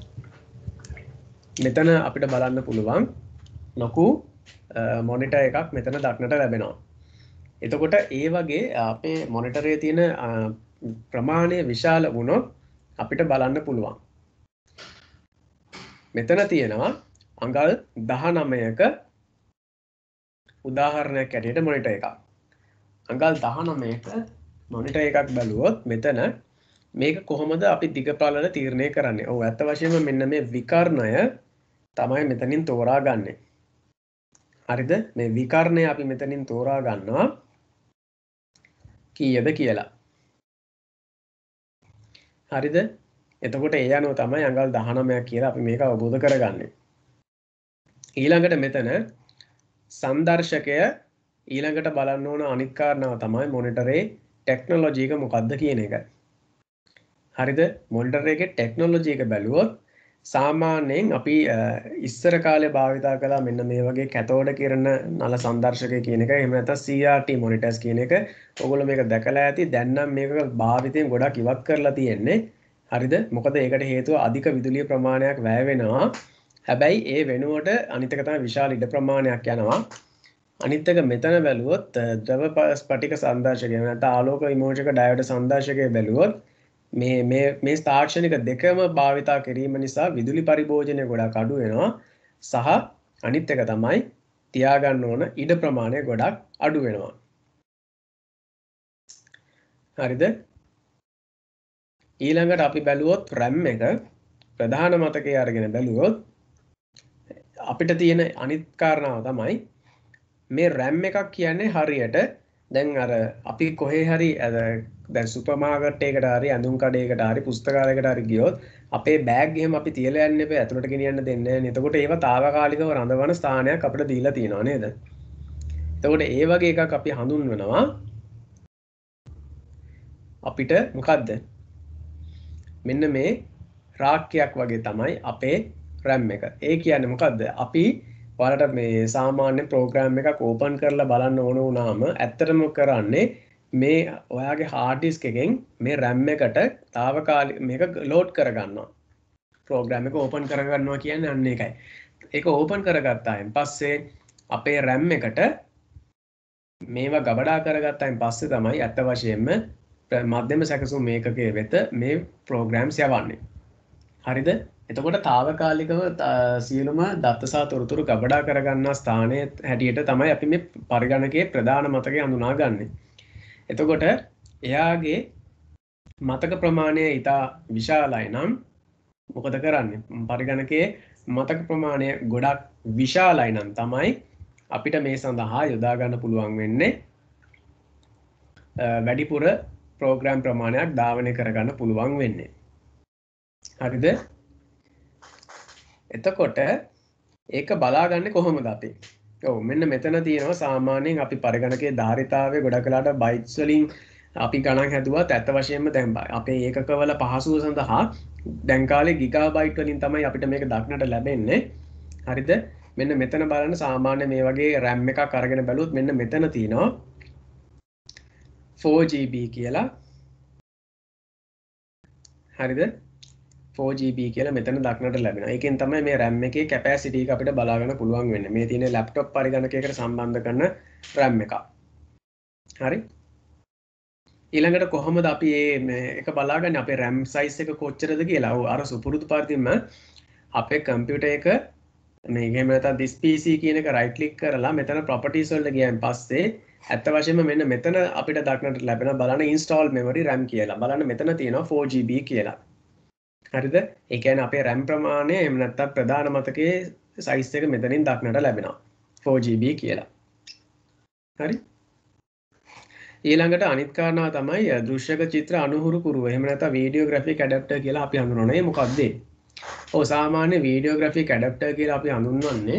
මෙතන අපිට බලන්න පුළුවන් ලොකු මොනිටර් එකක් මෙතන දක්නට ලැබෙනවා. එතකොට ඒ වගේ අපේ මොනිටරේ තියෙන ප්‍රමාණය විශාල වුණොත් අපිට බලන්න පුළුවන්. මෙතන තියෙනවා අඟල් 19ක උදාහරණයක් ඇටියට මොනිටර් එකක්. අඟල් 19ක මොනිටර් එකක් බැලුවොත් මෙතන මේක කොහොමද අපි දිග පළල තීරණය කරන්නේ? ඔව් ඇත්ත වශයෙන්ම මෙන්න මේ විකර්ණය තමයි මෙතනින් තෝරා ගන්නෙ. හරිද? මේ විකර්ණය අපි මෙතනින් තෝරා ගන්නවා කීයද කියලා. හරිද? එතකොට ඒ අනුව තමයි අඟල් 19ක් කියලා අපි මේක අවබෝධ කරගන්නේ. ඊළඟට මෙතන සංදර්ශකය ඊළඟට බලන්න ඕන අනිත් කාරණාව තමයි මොනිටරේ ටෙක්නොලොජි එක මොකක්ද කියන එක. හරිද? මොනිටර් එකේ ටෙක්නොලොජි එක බැලුවොත් සාමාන්‍යයෙන් අපි ඉස්සර කාලේ භාවිතා කළා මෙන්න මේ වගේ කැතෝඩ කිරණ නල සංදර්ශකය කියන එක. එහෙම නැත්නම් CRT මොනිටර්ස් කියන එක. ඔයගොල්ලෝ මේක දැකලා ඇති. දැන් නම් මේක භාවිතයෙන් ගොඩක් ඉවත් කරලා තියෙන්නේ. හරිද? මොකද ඒකට හේතුව අධික විදුලිය ප්‍රමාණයක් වැය වෙනවා. හැබැයි ඒ වෙනුවට අනිත් එක තමයි විශාල ඉඩ ප්‍රමාණයක් යනවා. අනිත් එක මෙතන බැලුවොත් ද්‍රව ස්පටික සංදර්ශකය නැත්නම් ආලෝක විමෝචක ඩයෝඩ් සංදර්ශකය බැලුවොත් මේ තාක්ෂණික දෙකම භාවිතා කිරීම නිසා විදුලි පරිභෝජනය ගොඩක් අඩු වෙනවා. සහ අනිත් එක තමයි තියාගන්න ඕන ඉඩ ප්‍රමාණය ගොඩක් අඩු වෙනවා. හරිද? ඊළඟට අපි බැලුවොත් RAM එක ප්‍රධාන මතකයේ අරගෙන බැලුවොත් අපිට තියෙන අනිත් කාරණාව තමයි මේ RAM එකක් කියන්නේ හරියට දැන් අර අපි කොහේ හරි දැන් සුපර් මාකට් එකකට හරි ඇඳුම් කඩේකට හරි පුස්තකාලයකට හරි ගියොත් අපේ බෑග් එහෙම අපි තියලා යන්න එපා ඇතුළට ගෙනියන්න දෙන්නේ නැහැ. එතකොට ඒව తాවකාලිකව රඳවන ස්ථානයක් අපිට දීලා තියෙනවා නේද? එතකොට ඒ වගේ එකක් අපි හඳුන්වනවා අපිට මොකද්ද? මෙන්න මේ රාක්කයක් වගේ තමයි අපේ RAM එක. ඒ කියන්නේ මොකද්ද? අපි ඔයාලට මේ සාමාන්‍ය ප්‍රෝග්‍රෑම් එකක් ඕපන් කරලා බලන්න ඕන වුණාම ඇත්තටම කරන්නේ මේ ඔයාගේ hard disk එකෙන් මේ RAM එකට తాවකාලික මේක load කරගන්නවා. ප්‍රෝග්‍රෑම් එක ඕපන් කරගන්නවා කියන්නේ අන්න ඒකයි. ඒක ඕපන් කරගත්තායින් පස්සේ අපේ RAM එකට මේවා ගබඩා කරගත්තායින් පස්සේ තමයි අත්ත වශයෙන්ම මධ්‍යම සැකසුම් මේකකයේ වෙත මේ ප්‍රෝග්‍රෑම්ස් යවන්නේ. හරිද? එතකොට తాවකාලිකව සියලුම දත්ත සහ තොරතුරු ගබඩා කරගන්නා ස්ථානයේ හැටියට තමයි අපි මේ පරිගණකයේ ප්‍රධාන මතකය හඳුනාගන්නේ. එතකොට එයාගේ මතක ප්‍රමාණය ඉතා විශාලයි නම් මොකද කරන්නේ? පරිගණකයේ මතක ප්‍රමාණය ගොඩක් විශාලයි නම් තමයි අපිට මේ සඳහා යොදා ගන්න පුළුවන් වෙන්නේ වැඩිපුර ප්‍රෝග්‍රෑම් ප්‍රමාණයක් ධාවනය කරගන්න පුළුවන් වෙන්නේ. හරිද? එතකොට ඒක බලාගන්නේ කොහොමද අපි? ඔව් මෙන්න මෙතන තියෙනවා සාමාන්‍යයෙන් අපි පරිගණකයේ ධාරිතාවය ගොඩක් වෙලාට බයිට්ස් වලින් අපි ගණන් හැදුවත් ඇත්ත වශයෙන්ම දැන් අපේ ඒකකවල පහසුව සඳහා දැන් කාලේ ගිගාබයිට් වලින් තමයි අපිට මේක දක්නට ලැබෙන්නේ. හරිද? මෙන්න මෙතන බලන්න සාමාන්‍ය මේ වගේ RAM එකක් අරගෙන බැලුවොත් මෙන්න මෙතන තියෙනවා 4GB කියලා. හරිද? 4GB කියලා මෙතන දක්නට ලැබෙනවා. ඒකෙන් තමයි මේ RAM එකේ කැපැසිටි එක අපිට බලා ගන්න පුළුවන් වෙන්නේ. මේ තියෙන ලැප්ටොප් පරිගණකයකට සම්බන්ධ කරන RAM එකක්. හරි? ඊළඟට කොහොමද අපි මේ එක බලාගන්නේ අපේ RAM size එක කොච්චරද කියලා? ඔව් අර සුපුරුදු පරිදිම අපේ කම්පියුටර් එක මේ එහෙම නැත්නම් this PC කියන එක right click කරලා මෙතන properties වලට ගියන් පස්සේ ඇත්ත වශයෙන්ම මෙන්න මෙතන අපිට දක්නට ලැබෙන බලන්න install memory RAM කියලා. බලන්න මෙතන තියෙනවා 4GB කියලා. හරිද? ඒ කියන්නේ අපේ RAM ප්‍රමාණය එහෙම නැත්නම් ප්‍රධාන මතකයේ size එක මෙතනින් දක්නට ලැබෙනවා. 4GB කියලා. හරි? ඊළඟට අනිත් කාරණාව තමයි දෘශ්‍යක චිත්‍ර අනුහුරු පුරුව. එහෙම නැත්නම් වීඩියෝ ග්‍රැෆික් ඇඩැප්ටර් කියලා අපි හඳුන්වනවා. ඒ මොකක්ද? ඔව් සාමාන්‍ය වීඩියෝ ග්‍රැෆික් ඇඩැප්ටර් කියලා අපි හඳුන්වන්නේ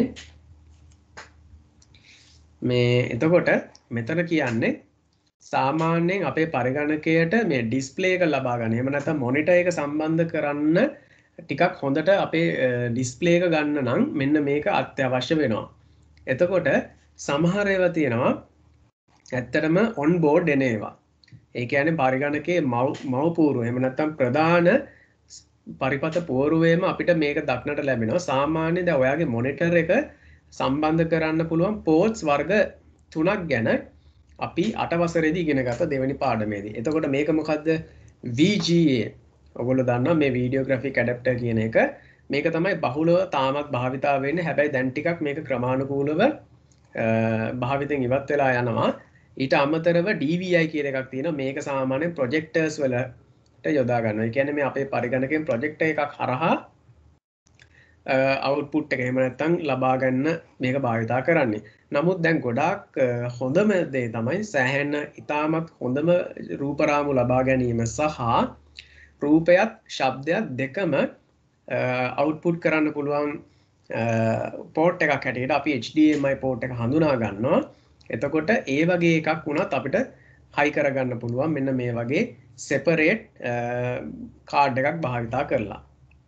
මේ එතකොට මෙතන කියන්නේ සාමාන්‍යයෙන් අපේ පරිගණකයට මේ ඩිස්ප්ලේ එක ලබා ගන්න. එහෙම නැත්නම් මොනිටර් එක සම්බන්ධ කරන්න ටිකක් හොඳට අපේ ඩිස්ප්ලේ එක ගන්න නම් මෙන්න මේක අත්‍යවශ්‍ය වෙනවා. එතකොට සමහර ඒවා තියෙනවා ඇත්තටම on board එන ඒවා. ඒ කියන්නේ පරිගණකයේ මව් පුවරුව එහෙම නැත්නම් ප්‍රධාන පරිපත පුවරුවේම අපිට මේක දක්නට ලැබෙනවා. සාමාන්‍යයෙන් දැන් ඔයාගේ මොනිටර් එක සම්බන්ධ කරන්න පුළුවන් පෝර්ට්ස් වර්ග 3ක් ගැන අපි 8 වසරේදී ඉගෙන ගත්ත දෙවෙනි පාඩමේදී. එතකොට මේක මොකද්ද? VGA. ඔයගොල්ලෝ දන්නවා මේ වීඩියෝ ග්‍රැෆික් ඇඩැප්ටර් කියන එක. මේක තමයි බහුලව තාමත් භාවිතා වෙන්නේ. හැබැයි දැන් ටිකක් මේක ක්‍රමානුකූලව භාවිතෙන් ඉවත් වෙලා යනවා. ඊට අමතරව DVI කියන එකක් තියෙනවා. මේක සාමාන්‍යයෙන් ප්‍රොජෙක්ටර්ස් වලට යොදා ගන්නවා. ඒ කියන්නේ මේ අපේ පරිගණකයෙන් ප්‍රොජෙක්ටර් එකක් හරහා අවුට්පුට් එක එහෙම නැත්නම් ලබා ගන්න මේක භාවිතා කරන්නේ. නමුත් දැන් ගොඩාක් හොඳම දේ තමයි සෑහෙන ඉතාමත් හොඳම රූපරාමු ලබා ගැනීම සහ රූපයත් ශබ්දයක් දෙකම අවුට්පුට් කරන්න පුළුවන් පෝට් එකක් හැටියට අපි HDMI පෝට් එක හඳුනා ගන්නවා. එතකොට ඒ වගේ එකක් වුණත් අපිට හයි කරගන්න පුළුවන් මෙන්න මේ වගේ සෙපරේට් කාඩ් එකක් භාවිතා කරලා.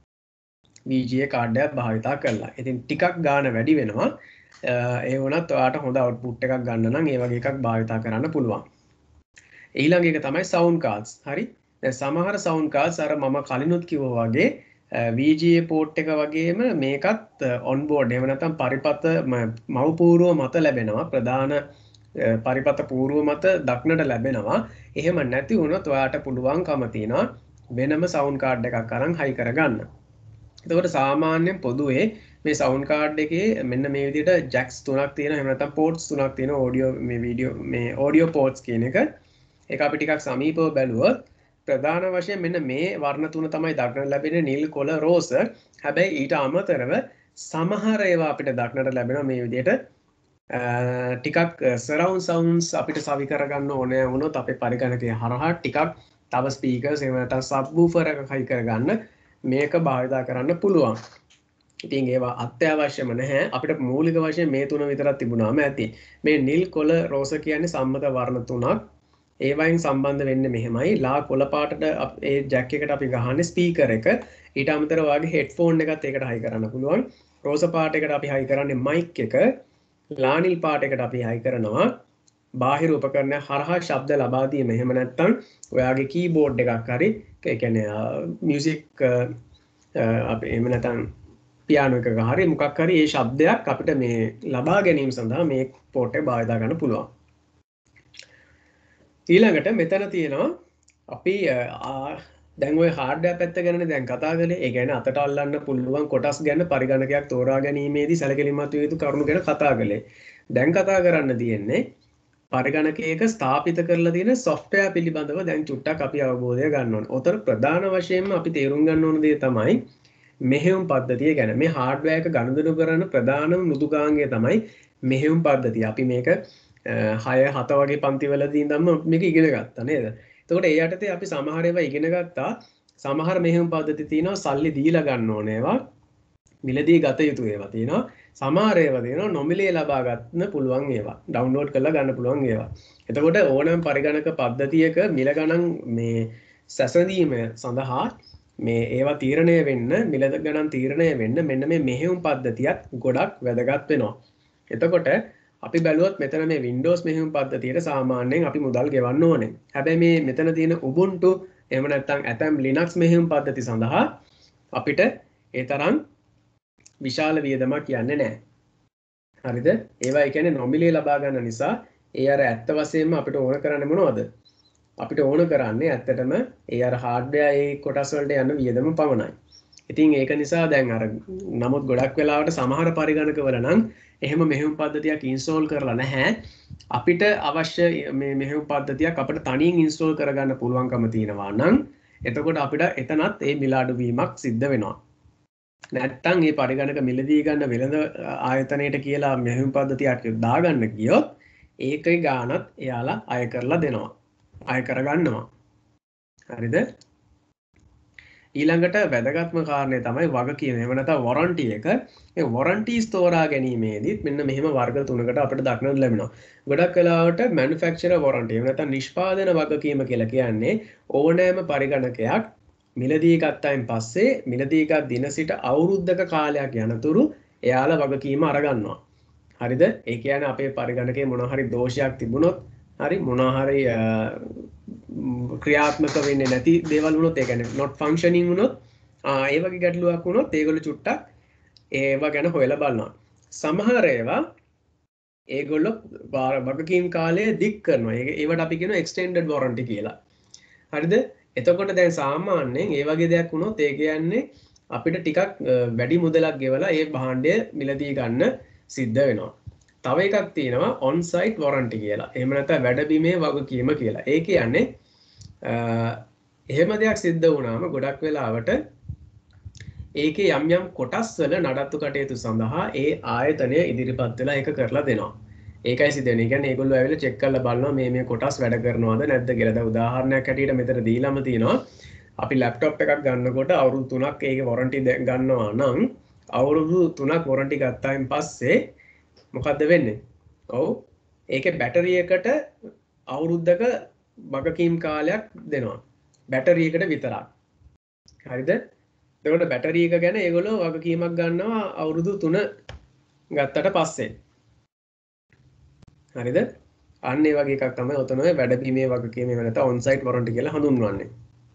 VGA කාඩ් එකක් භාවිතා කරලා. ඉතින් ටිකක් ගාණ වැඩි වෙනවා. ඒ වුණත් ඔයාට හොඳ අවුට්පුට් එකක් ගන්න නම් ඒ වගේ එකක් භාවිතා කරන්න පුළුවන්. ඊළඟ එක තමයි sound cards. හරි? දැන් සමහර sound cards අර මම කලිනුත් කිව්වා වගේ VGA පෝට් එක වගේම මේකත් on board එහෙම නැත්නම් පරිපත මව් පූර්ව මත ලැබෙනවා. ප්‍රධාන පරිපත පූර්ව මත දක්නට ලැබෙනවා. එහෙම නැති වුණොත් ඔයාට පුළුවන්කම තියෙනවා වෙනම sound card එකක් අරන් හයි කරගන්න. එතකොට සාමාන්‍යයෙන් පොදුවේ මේ sound card එකේ මෙන්න මේ විදිහට jacks 3ක් තියෙනවා. එහෙම නැත්නම් ports 3ක් තියෙනවා. audio මේ video මේ audio ports කියන එක. ඒක අපි ටිකක් සමීපව බැලුවොත් ප්‍රධාන වශයෙන් මෙන්න මේ වර්ණ තුන තමයි දක්නට ලැබෙන්නේ නිල් කොළ රෝස. හැබැයි ඊට අමතරව සමහර ඒවා අපිට දක්නට ලැබෙනවා මේ විදිහට ටිකක් surround sounds අපිට සවි කරගන්න ඕනේ වුණොත් අපේ පරිගණකයේ හරහා ටිකක් තව speakers එහෙම නැත්නම් subwoofer එකක් හයි කරගන්න මේක භාවිතා කරන්න පුළුවන්. ඉතින් ඒවා අත්‍යවශ්‍යම නැහැ. අපිට මූලික වශයෙන් මේ තුන විතරක් තිබුණාම ඇති. මේ නිල් කොළ රෝස කියන්නේ සම්මත වර්ණ තුනක්. ඒවයින් සම්බන්ධ වෙන්නේ මෙහෙමයි. ලා කොළ පාටට ඒ ජැක් එකට අපි ගහන්නේ ස්පීකර් එක. ඊට අමතරව වාගේ හෙඩ්ෆෝන් එකත් ඒකට හයි කරන්න පුළුවන්. රෝස පාට එකට අපි හයි කරන්නේ මයික් එක. ලා නිල් පාට එකට අපි හයි කරනවා බාහිර උපකරණ හරහා ශබ්ද ලබා දීම. එහෙම නැත්නම් ඔයාගේ කීබෝඩ් එකක් හරි ඒ කියන්නේ මියුසික් අපි එහෙම නැත්නම් පියානෝ එකක හරි මොකක් හරි ඒ ශබ්දයක් අපිට මේ ලබා ගැනීම සඳහා මේ පෝට් එක භාවිතා කරන්න පුළුවන්. ඊළඟට මෙතන තියෙනවා අපි දැන් ওই හાર્ඩ්වෙයාර් පැත්ත ගැනනේ දැන් කතා කරන්නේ. ඒ කියන්නේ අතට අල්ලන්න පුළුවන් කොටස් ගැන පරිගණකයක් තෝරා ගැනීමේදී සැලකිලිමත් විය යුතු කරුණු ගැන කතා කළේ. දැන් කතා කරන්න තියෙන්නේ පරිගණකයක ස්ථාපිත කරලා තියෙන software පිළිබඳව දැන් චුට්ටක් අපි අවබෝධය ගන්න ඕනේ. උතර ප්‍රධාන වශයෙන්ම අපි තේරුම් ගන්න ඕන දේ තමයි මෙහෙයුම් පද්ධතිය ගැන. මේ හાર્ඩ්වෙයාර් එක ගනුදෙනු කරන ප්‍රධානම මෘදුකාංගය තමයි මෙහෙයුම් පද්ධතිය. අපි මේක 6 7 වගේ පන්තිවලදී ඉඳන්ම මේක ඉගෙන ගත්තා නේද? එතකොට ඒ යටතේ අපි සමහර ඒවා ඉගෙන ගත්තා. සමහර මෙහෙයුම් පද්ධති තියෙනවා සල්ලි දීලා ගන්න ඕන ඒවා. මිලදී ගත යුතු ඒවා තියෙනවා. සමහර ඒවා තියෙනවා නොමිලේ ලබා ගන්න පුළුවන් ඒවා. ඩවුන්ලෝඩ් කරලා ගන්න පුළුවන් ඒවා. එතකොට ඕනෑම පරිගණක පද්ධතියක මිල ගණන් මේ සැසඳීම සඳහා මේ ඒවා තීරණය වෙන්න මිල ගණන් තීරණය වෙන්න මෙන්න මේ මෙහෙයුම් පද්ධතියත් ගොඩක් වැදගත් වෙනවා. එතකොට අපි බැලුවොත් මෙතන මේ Windows මෙහෙයුම් පද්ධතියට සාමාන්‍යයෙන් අපි මුදල් ගෙවන්න ඕනේ. හැබැයි මේ මෙතන තියෙන Ubuntu එහෙම නැත්නම් ඇතැම් Linux මෙහෙයුම් පද්ධති සඳහා අපිට ඒ තරම් විශාල වියදමක් යන්නේ නැහැ. හරිද? ඒවා ඒ කියන්නේ නොමිලේ ලබා ගන්න නිසා ඒ අර ඇත්ත වශයෙන්ම අපිට ඕන කරන්නේ මොනවද? අපිට ඕන කරන්නේ ඇත්තටම ඒ අර හાર્ඩ්වෙයාර් ඒ කොටස් වලට යන වියදම පමණයි. ඉතින් ඒක නිසා දැන් අර නමුත් ගොඩක් වෙලාවට සමහර පරිගණකවල නම් එහෙම මෙහෙයුම් පද්ධතියක් ඉන්ස්ටෝල් කරලා නැහැ. අපිට අවශ්‍ය මේ මෙහෙයුම් පද්ධතියක් අපිට තනියෙන් ඉන්ස්ටෝල් කරගන්න පුළුවන්කම තියෙනවා නම් එතකොට අපිට එතනත් ඒ මිල අඩුවීමක් සිද්ධ වෙනවා. නැත්තම් මේ පරිගණක මිලදී ගන්න වෙළඳ ආයතනයට කියලා මෙහෙයුම් පද්ධතියක් දාගන්න ගියොත් ඒකේ ගාණත් එයාලා අය කරලා දෙනවා. අය කරගන්නවා. හරිද? ඊළඟට වැදගත්ම කාරණය තමයි වගකීම. එහෙම නැත්නම් වොරන්ටි එක. මේ වොරන්ටිස් තෝරා ගැනීමේදීත් මෙන්න මෙහෙම වර්ග තුනකට අපිට දක්නට ලැබෙනවා. ගොඩක් වෙලාවට මැනුෆැක්චරර් වොරන්ටි. එහෙම නැත්නම් නිෂ්පාදන වගකීම කියලා කියන්නේ ඕනෑම පරිගණකයක් මිලදී ගත්තයින් පස්සේ මිලදී ගත් දින සිට අවුරුද්දක කාලයක් යනතුරු එයාලා වගකීම අරගන්නවා. හරිද? ඒ කියන්නේ අපේ පරිගණකේ මොනවා හරි දෝෂයක් තිබුණොත් හරි මොනවා හරි ක්‍රියාත්මක වෙන්නේ නැති දේවල් වුණොත් ඒ කියන්නේ not functioning වුණොත් ඒ වගේ ගැටලුවක් වුණොත් ඒගොල්ලෝ චුට්ටක් ඒවා ගැන හොයලා බලනවා. සමහර ඒවා ඒගොල්ලෝ වගකීම් කාලය දික් කරනවා. ඒවට අපි කියනවා extended warranty කියලා. හරිද? එතකොට දැන් සාමාන්‍යයෙන් ඒ වගේ දෙයක් වුණොත් ඒ කියන්නේ අපිට ටිකක් වැඩි මුදලක් ගෙවලා ඒ භාණ්ඩය මිලදී ගන්න සිද්ධ වෙනවා. තව එකක් තියෙනවා on site warranty කියලා. එහෙම නැත්නම් වැඩබිමේ වගකීම කියලා. ඒ කියන්නේ එහෙම දෙයක් සිද්ධ වුණාම ගොඩක් වෙලාවට ඒකේ යම් යම් කොටස් වල නඩත්තු කටයුතු සඳහා ඒ ආයතනය ඉදිරිපත් වෙලා ඒක කරලා දෙනවා. ඒකයි සිද්ධ වෙන්නේ. කියන්නේ ඒගොල්ලෝ ඇවිල්ලා චෙක් කරලා බලනවා මේ කොටස් වැඩ කරනවද නැද්ද කියලා. දැන් උදාහරණයක් හැටියට මෙතන දීලාම තියෙනවා. අපි ලැප්ටොප් එකක් ගන්නකොට අවුරුදු 3ක් ඒකේ වොරන්ටි ගන්නවා නම් අවුරුදු 3ක් වොරන්ටි ගත්තායින් පස්සේ මොකද්ද වෙන්නේ? ඔව්. ඒකේ බැටරි එකට අවුරුද්දක වගකීම් කාලයක් දෙනවා. බැටරි එකට විතරක්. හරිද? එතකොට බැටරි එක ගැන ඒගොල්ලෝ වගකීමක් ගන්නවා අවුරුදු 3 ගත්තට පස්සේ. හරිද? අන්න ඒ වගේ එකක් තමයි ඔතන ඔය වැඩබිමේ වගකීම එහෙම නැත්නම් on site warranty කියලා හඳුන්වන්නේ.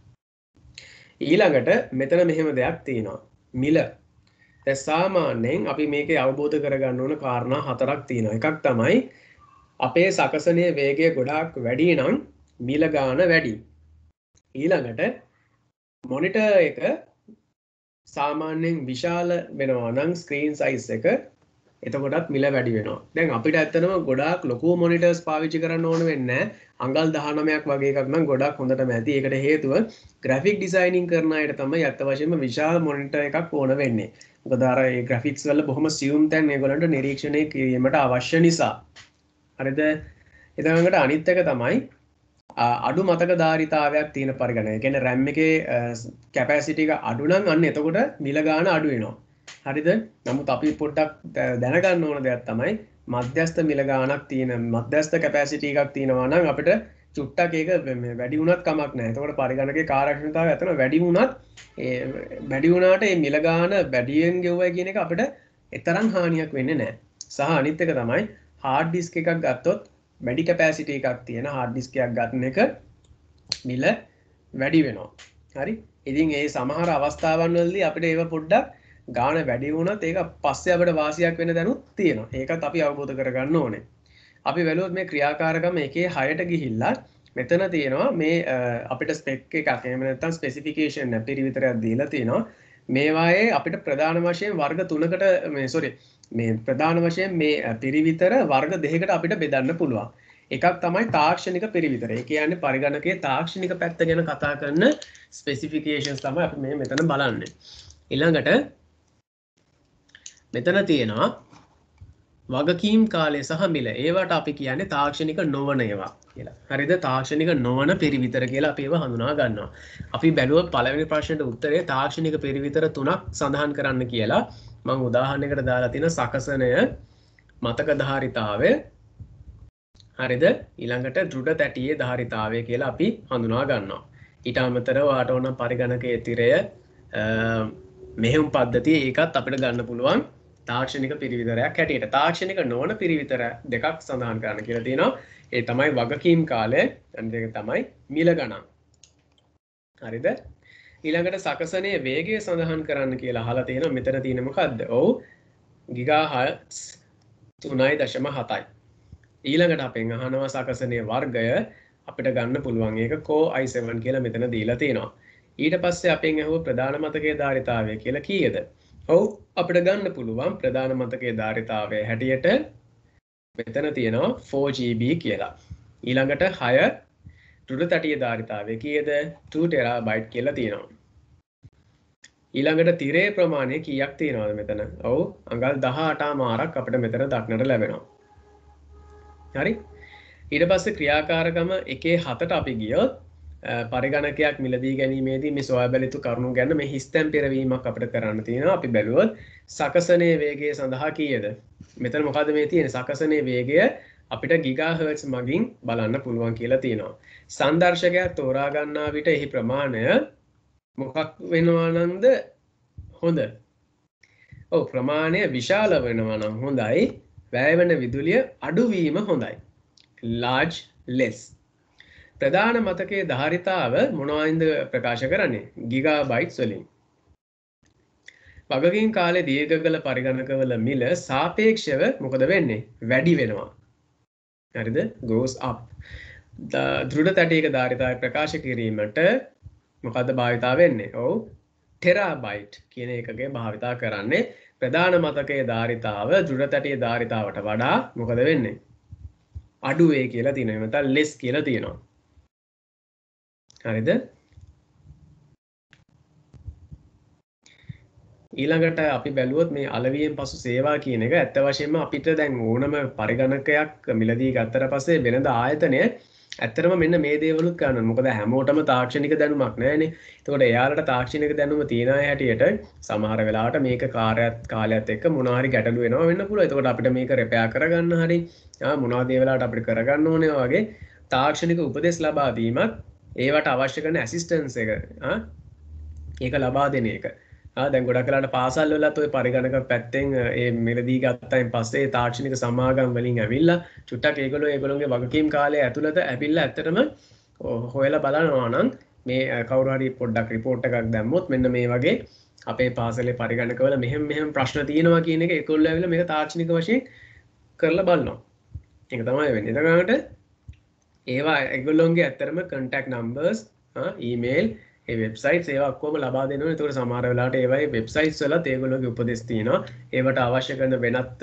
ඊළඟට මෙතන මෙහෙම දෙයක් තියෙනවා. මිල. දැන් සාමාන්‍යයෙන් අපි මේකේ අවබෝධ කරගන්න ඕන කාරණා හතරක් තියෙනවා. එකක් තමයි අපේ සකසනයේ වේගය ගොඩාක් වැඩි නම් මිල ගාණ වැඩි. ඊළඟට මොනිටර් එක සාමාන්‍යයෙන් විශාල වෙනවා නම් ස්ක්‍රීන් සයිස් එක එතකොටත් මිල වැඩි වෙනවා. දැන් අපිට ඇත්තටම ගොඩාක් ලොකු මොනිටර්ස් පාවිච්චි කරන්න ඕන වෙන්නේ නැහැ. අඟල් 19ක් වගේ එකක් නම් ගොඩක් හොඳටම ඇති. ඒකට හේතුව ග්‍රැෆික් ඩිසයිනින් කරන අයට තමයි අත්ත වශයෙන්ම විශාල මොනිටර් එකක් ඕන වෙන්නේ. මොකද අර ඒ ග්‍රැෆික්ස් වල බොහොම සියුම් තැන් ඒගොල්ලන්ට නිරීක්ෂණය කිරීමට අවශ්‍ය නිසා. හරිද? ඊළඟට අනිත් එක තමයි අඩු මතක ධාරිතාවයක් තියෙන පරිගණක. ඒ කියන්නේ RAM එකේ කැපැසිටි එක අඩු නම් අන්න එතකොට මිල ගාණ අඩු වෙනවා. හරිද? නමුත් අපි පොඩ්ඩක් දැනගන්න ඕන දෙයක් තමයි මධ්‍යස්ථ මිල ගාණක් තියෙන මධ්‍යස්ථ කැපැසිටි එකක් තියෙනවා නම් අපිට චුට්ටක් ඒක වැඩි වුණත් කමක් නැහැ. එතකොට පරිගණකේ කාර්යක්ෂමතාවය ඇතන වැඩි වුණත් වැඩි වුණාට මේ මිල ගාණ වැඩියෙන් ගෙවුවයි කියන එක අපිට එතරම් හානියක් වෙන්නේ නැහැ. සහ අනිත් එක තමයි hard disk එකක් ගත්තොත් වැඩි කැපැසිටි එකක් තියෙන hard disk එකක් ගන්න එක මිල වැඩි වෙනවා. හරි? ඉතින් ඒ සමහර අවස්ථාවන් වලදී අපිට ඒව පොඩ්ඩක් ගාණ වැඩි වුණත් ඒක පස්සේ අපිට වාසියක් වෙන දැනුත් තියෙනවා. ඒකත් අපි අවබෝධ කරගන්න ඕනේ. අපි බැලුවොත් මේ ක්‍රියාකාරකම එකේ 6ට ගිහිල්ලා මෙතන තියෙනවා මේ අපිට ස්පෙක් එකක් එහෙම නැත්නම් ස්පෙસિෆිකේෂන් එක පිරිවිතරයක් දීලා තියෙනවා. මේවායේ අපිට ප්‍රධාන වශයෙන් වර්ග 3කට මේ ප්‍රධාන වශයෙන් මේ පිරිවිතර වර්ග දෙකකට අපිට බෙදන්න පුළුවන්. එකක් තමයි තාක්ෂණික පිරිවිතර. ඒ කියන්නේ පරිගණකයේ තාක්ෂණික පැත්ත ගැන කතා කරන ස්පෙસિෆිකේෂන්ස් තමයි අපි මේ මෙතන බලන්නේ. ඊළඟට මෙතන තියෙනවා වගකීම් කාලය සහ මිල ඒවට අපි කියන්නේ තාක්ෂණික නොවන ඒවා කියලා. හරිද? තාක්ෂණික නොවන පිරිවිතර කියලා අපි ඒවා හඳුනා ගන්නවා. අපි බැලුවොත් පළවෙනි ප්‍රශ්නෙට උත්තරේ තාක්ෂණික පිරිවිතර තුනක් සඳහන් කරන්න කියලා. මම උදාහරණයකට දාලා තියෙන සකසනය, මතක ධාරිතාවය, හරිද? ඊළඟට දෘඪ තැටියේ ධාරිතාවය කියලා අපි හඳුනා ගන්නවා. ඊට අමතරව ඔයාට ඕන පරිගණකයේ තිරය, මෙහෙයුම් පද්ධතිය ඒකත් අපිට ගන්න පුළුවන් තාක්ෂණික පිරිවිතරයක් හැටියට. තාක්ෂණික නොවන පිරිවිතර දෙකක් සඳහන් කරන්න කියලා තියෙනවා. ඒ තමයි වගකීම් කාලය, අනිත් එක තමයි මිල ගණන්. හරිද? ඊළඟට සකසනයේ වේගය සඳහන් කරන්න කියලා අහලා තියෙනවා. මෙතන තියෙන මොකද්ද? ඔව් ගිගාහර්ට්ස් 3.7යි. ඊළඟට අපෙන් අහනවා සකසනයේ වර්ගය අපිට ගන්න පුළුවන් ඒක Core i7 කියලා මෙතන දීලා තියෙනවා. ඊට පස්සේ අපෙන් අහුව ප්‍රධාන මතකයේ ධාරිතාවය කියලා කීයද? ඔව් අපිට ගන්න පුළුවන් ප්‍රධාන මතකයේ ධාරිතාවය හැටියට මෙතන තියෙනවා 4GB කියලා. ඊළඟට 6 දෘಢ තටියේ ධාරිතාවය කීයද? 2 TB කියලා තියෙනවා. ඊළඟට තිරේ ප්‍රමාණය කීයක් තියෙනවද මෙතන? ඔව් අඟල් 18 මාරක් අපිට මෙතන දක්නට ලැබෙනවා. හරි? ඊට පස්සේ ක්‍රියාකාරකම 1/7ට අපි ගියොත් පරිගණකයක් මිලදී ගැනීමේදී මේ සොයා බැලිතු කරුණු ගැන මේ හිස්තැන් පෙරවීමක් අපිට කරන්න තියෙනවා. අපි බැලුවොත් සකසනයේ වේගය සඳහා කීයද? මෙතන මොකද්ද මේ තියෙන්නේ? සකසනයේ වේගය අපිට ගිගාහර්ට්ස් මගින් බලන්න පුළුවන් කියලා තියෙනවා. සංදර්ශකයක් තෝරා ගන්නා විට එහි ප්‍රමාණය මොකක් වෙනවා නම්ද හොඳ? ඔව් ප්‍රමාණය විශාල වෙනවා නම් හොඳයි. වැය වෙන විදුලිය අඩු වීම හොඳයි. large less. ප්‍රධාන මතකයේ ධාරිතාව මොනවායින්ද ප්‍රකාශ කරන්නේ? ගිගාබයිට්ස් වලින්. වගකීම් කාලේ දීර්ඝකල පරිගණකවල මිල සාපේක්ෂව මොකද වෙන්නේ? වැඩි වෙනවා. හරිද? goes up. දෘಢ තැටියක ධාරිතාවය ප්‍රකාශ කිරීමට මොකද්ද භාවිතා වෙන්නේ? ඔව් ටෙරාබයිට් කියන එකකේ භාවිතා කරන්නේ. ප්‍රධාන මතකයේ ධාරිතාව දෘঢ় තැටියේ ධාරිතාවට වඩා මොකද වෙන්නේ? අඩු වේ කියලා තියෙනවා. එහෙම නැත්නම් less කියලා තියෙනවා. හරිද? ඊළඟට අපි බැලුවොත් මේ අලවියෙන් පසු සේවා කියන එක ඇත්ත වශයෙන්ම අපිට දැන් ඕනම පරිගණකයක් මිලදී ගත්තට පස්සේ වෙනද ආයතනය ඇත්තටම මෙන්න මේ දේවලුත් කරනවා. මොකද හැමෝටම තාක්ෂණික දැනුමක් නැහැනේ. එතකොට එයාලට තාක්ෂණික දැනුම තියෙන අය හැටියට සමහර වෙලාවට මේක කාලයත් එක්ක මොනවා හරි ගැටලු වෙනවා වෙන්න පුළුවන්. එතකොට අපිට මේක රිපෙයාර් කරගන්න හරි මොනවද ඒ වෙලාවට අපිට කරගන්න ඕනේ වගේ තාක්ෂණික උපදෙස් ලබා දීමත් ඒවට අවශ්‍ය කරන ඇසිස්ටන්ස් එක ඒක ලබා දෙන එක. දැන් ගොඩක් වෙලාවට පාසල් වලත් ඔය පරිගණක පැත්තෙන් ඒ මිලදී ගත්තයින් පස්සේ තාක්ෂණික සමාගම් වලින් ඇවිල්ලා චුට්ටක් ඒගොල්ලෝගේ වගකීම් කාලය ඇතුළත ඇවිල්ලා ඇත්තටම හොයලා බලනවා නම් මේ කවුරු හරි පොඩ්ඩක් රිපෝට් එකක් දැම්මොත් මෙන්න මේ වගේ අපේ පාසලේ පරිගණකවල මෙහෙම ප්‍රශ්න තියෙනවා කියන එක ඒගොල්ලෝ ඇවිල්ලා මේක තාක්ෂණික වශයෙන් කරලා බලනවා. ඒක තමයි වෙන්නේ. එතකොට ඒවා ඒගොල්ලෝගේ ඇත්තටම contact numbers email ඒ වෙබ්සයිට්ස් ඒවා ඔක්කොම ලබා දෙනවා. ඒතකොට සමහර වෙලාවට ඒවයි වෙබ්සයිට්ස් වලත් ඒගොල්ලෝගේ උපදෙස් තියෙනවා. ඒවට අවශ්‍ය කරන වෙනත්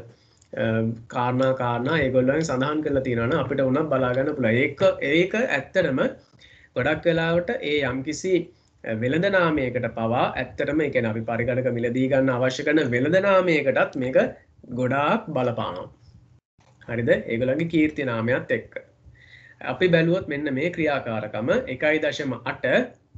කාරණා ඒගොල්ලෝගෙන් සඳහන් කරලා තියෙනවා නම් අපිට උනත් බලා ගන්න පුළුවන්. ඒක ඇත්තටම ගොඩක් වෙලාවට ඒ යම්කිසි වෙළඳ නාමයකට පවා ඇත්තටම ඒ කියන්නේ අපි පරිගණක මිලදී ගන්න අවශ්‍ය කරන වෙළඳ නාමයකටත් මේක ගොඩාක් බලපානවා. හරිද? ඒගොල්ලන්ගේ කීර්ති නාමයත් එක්ක. අපි බැලුවොත් මෙන්න මේ ක්‍රියාකාරකම 1.8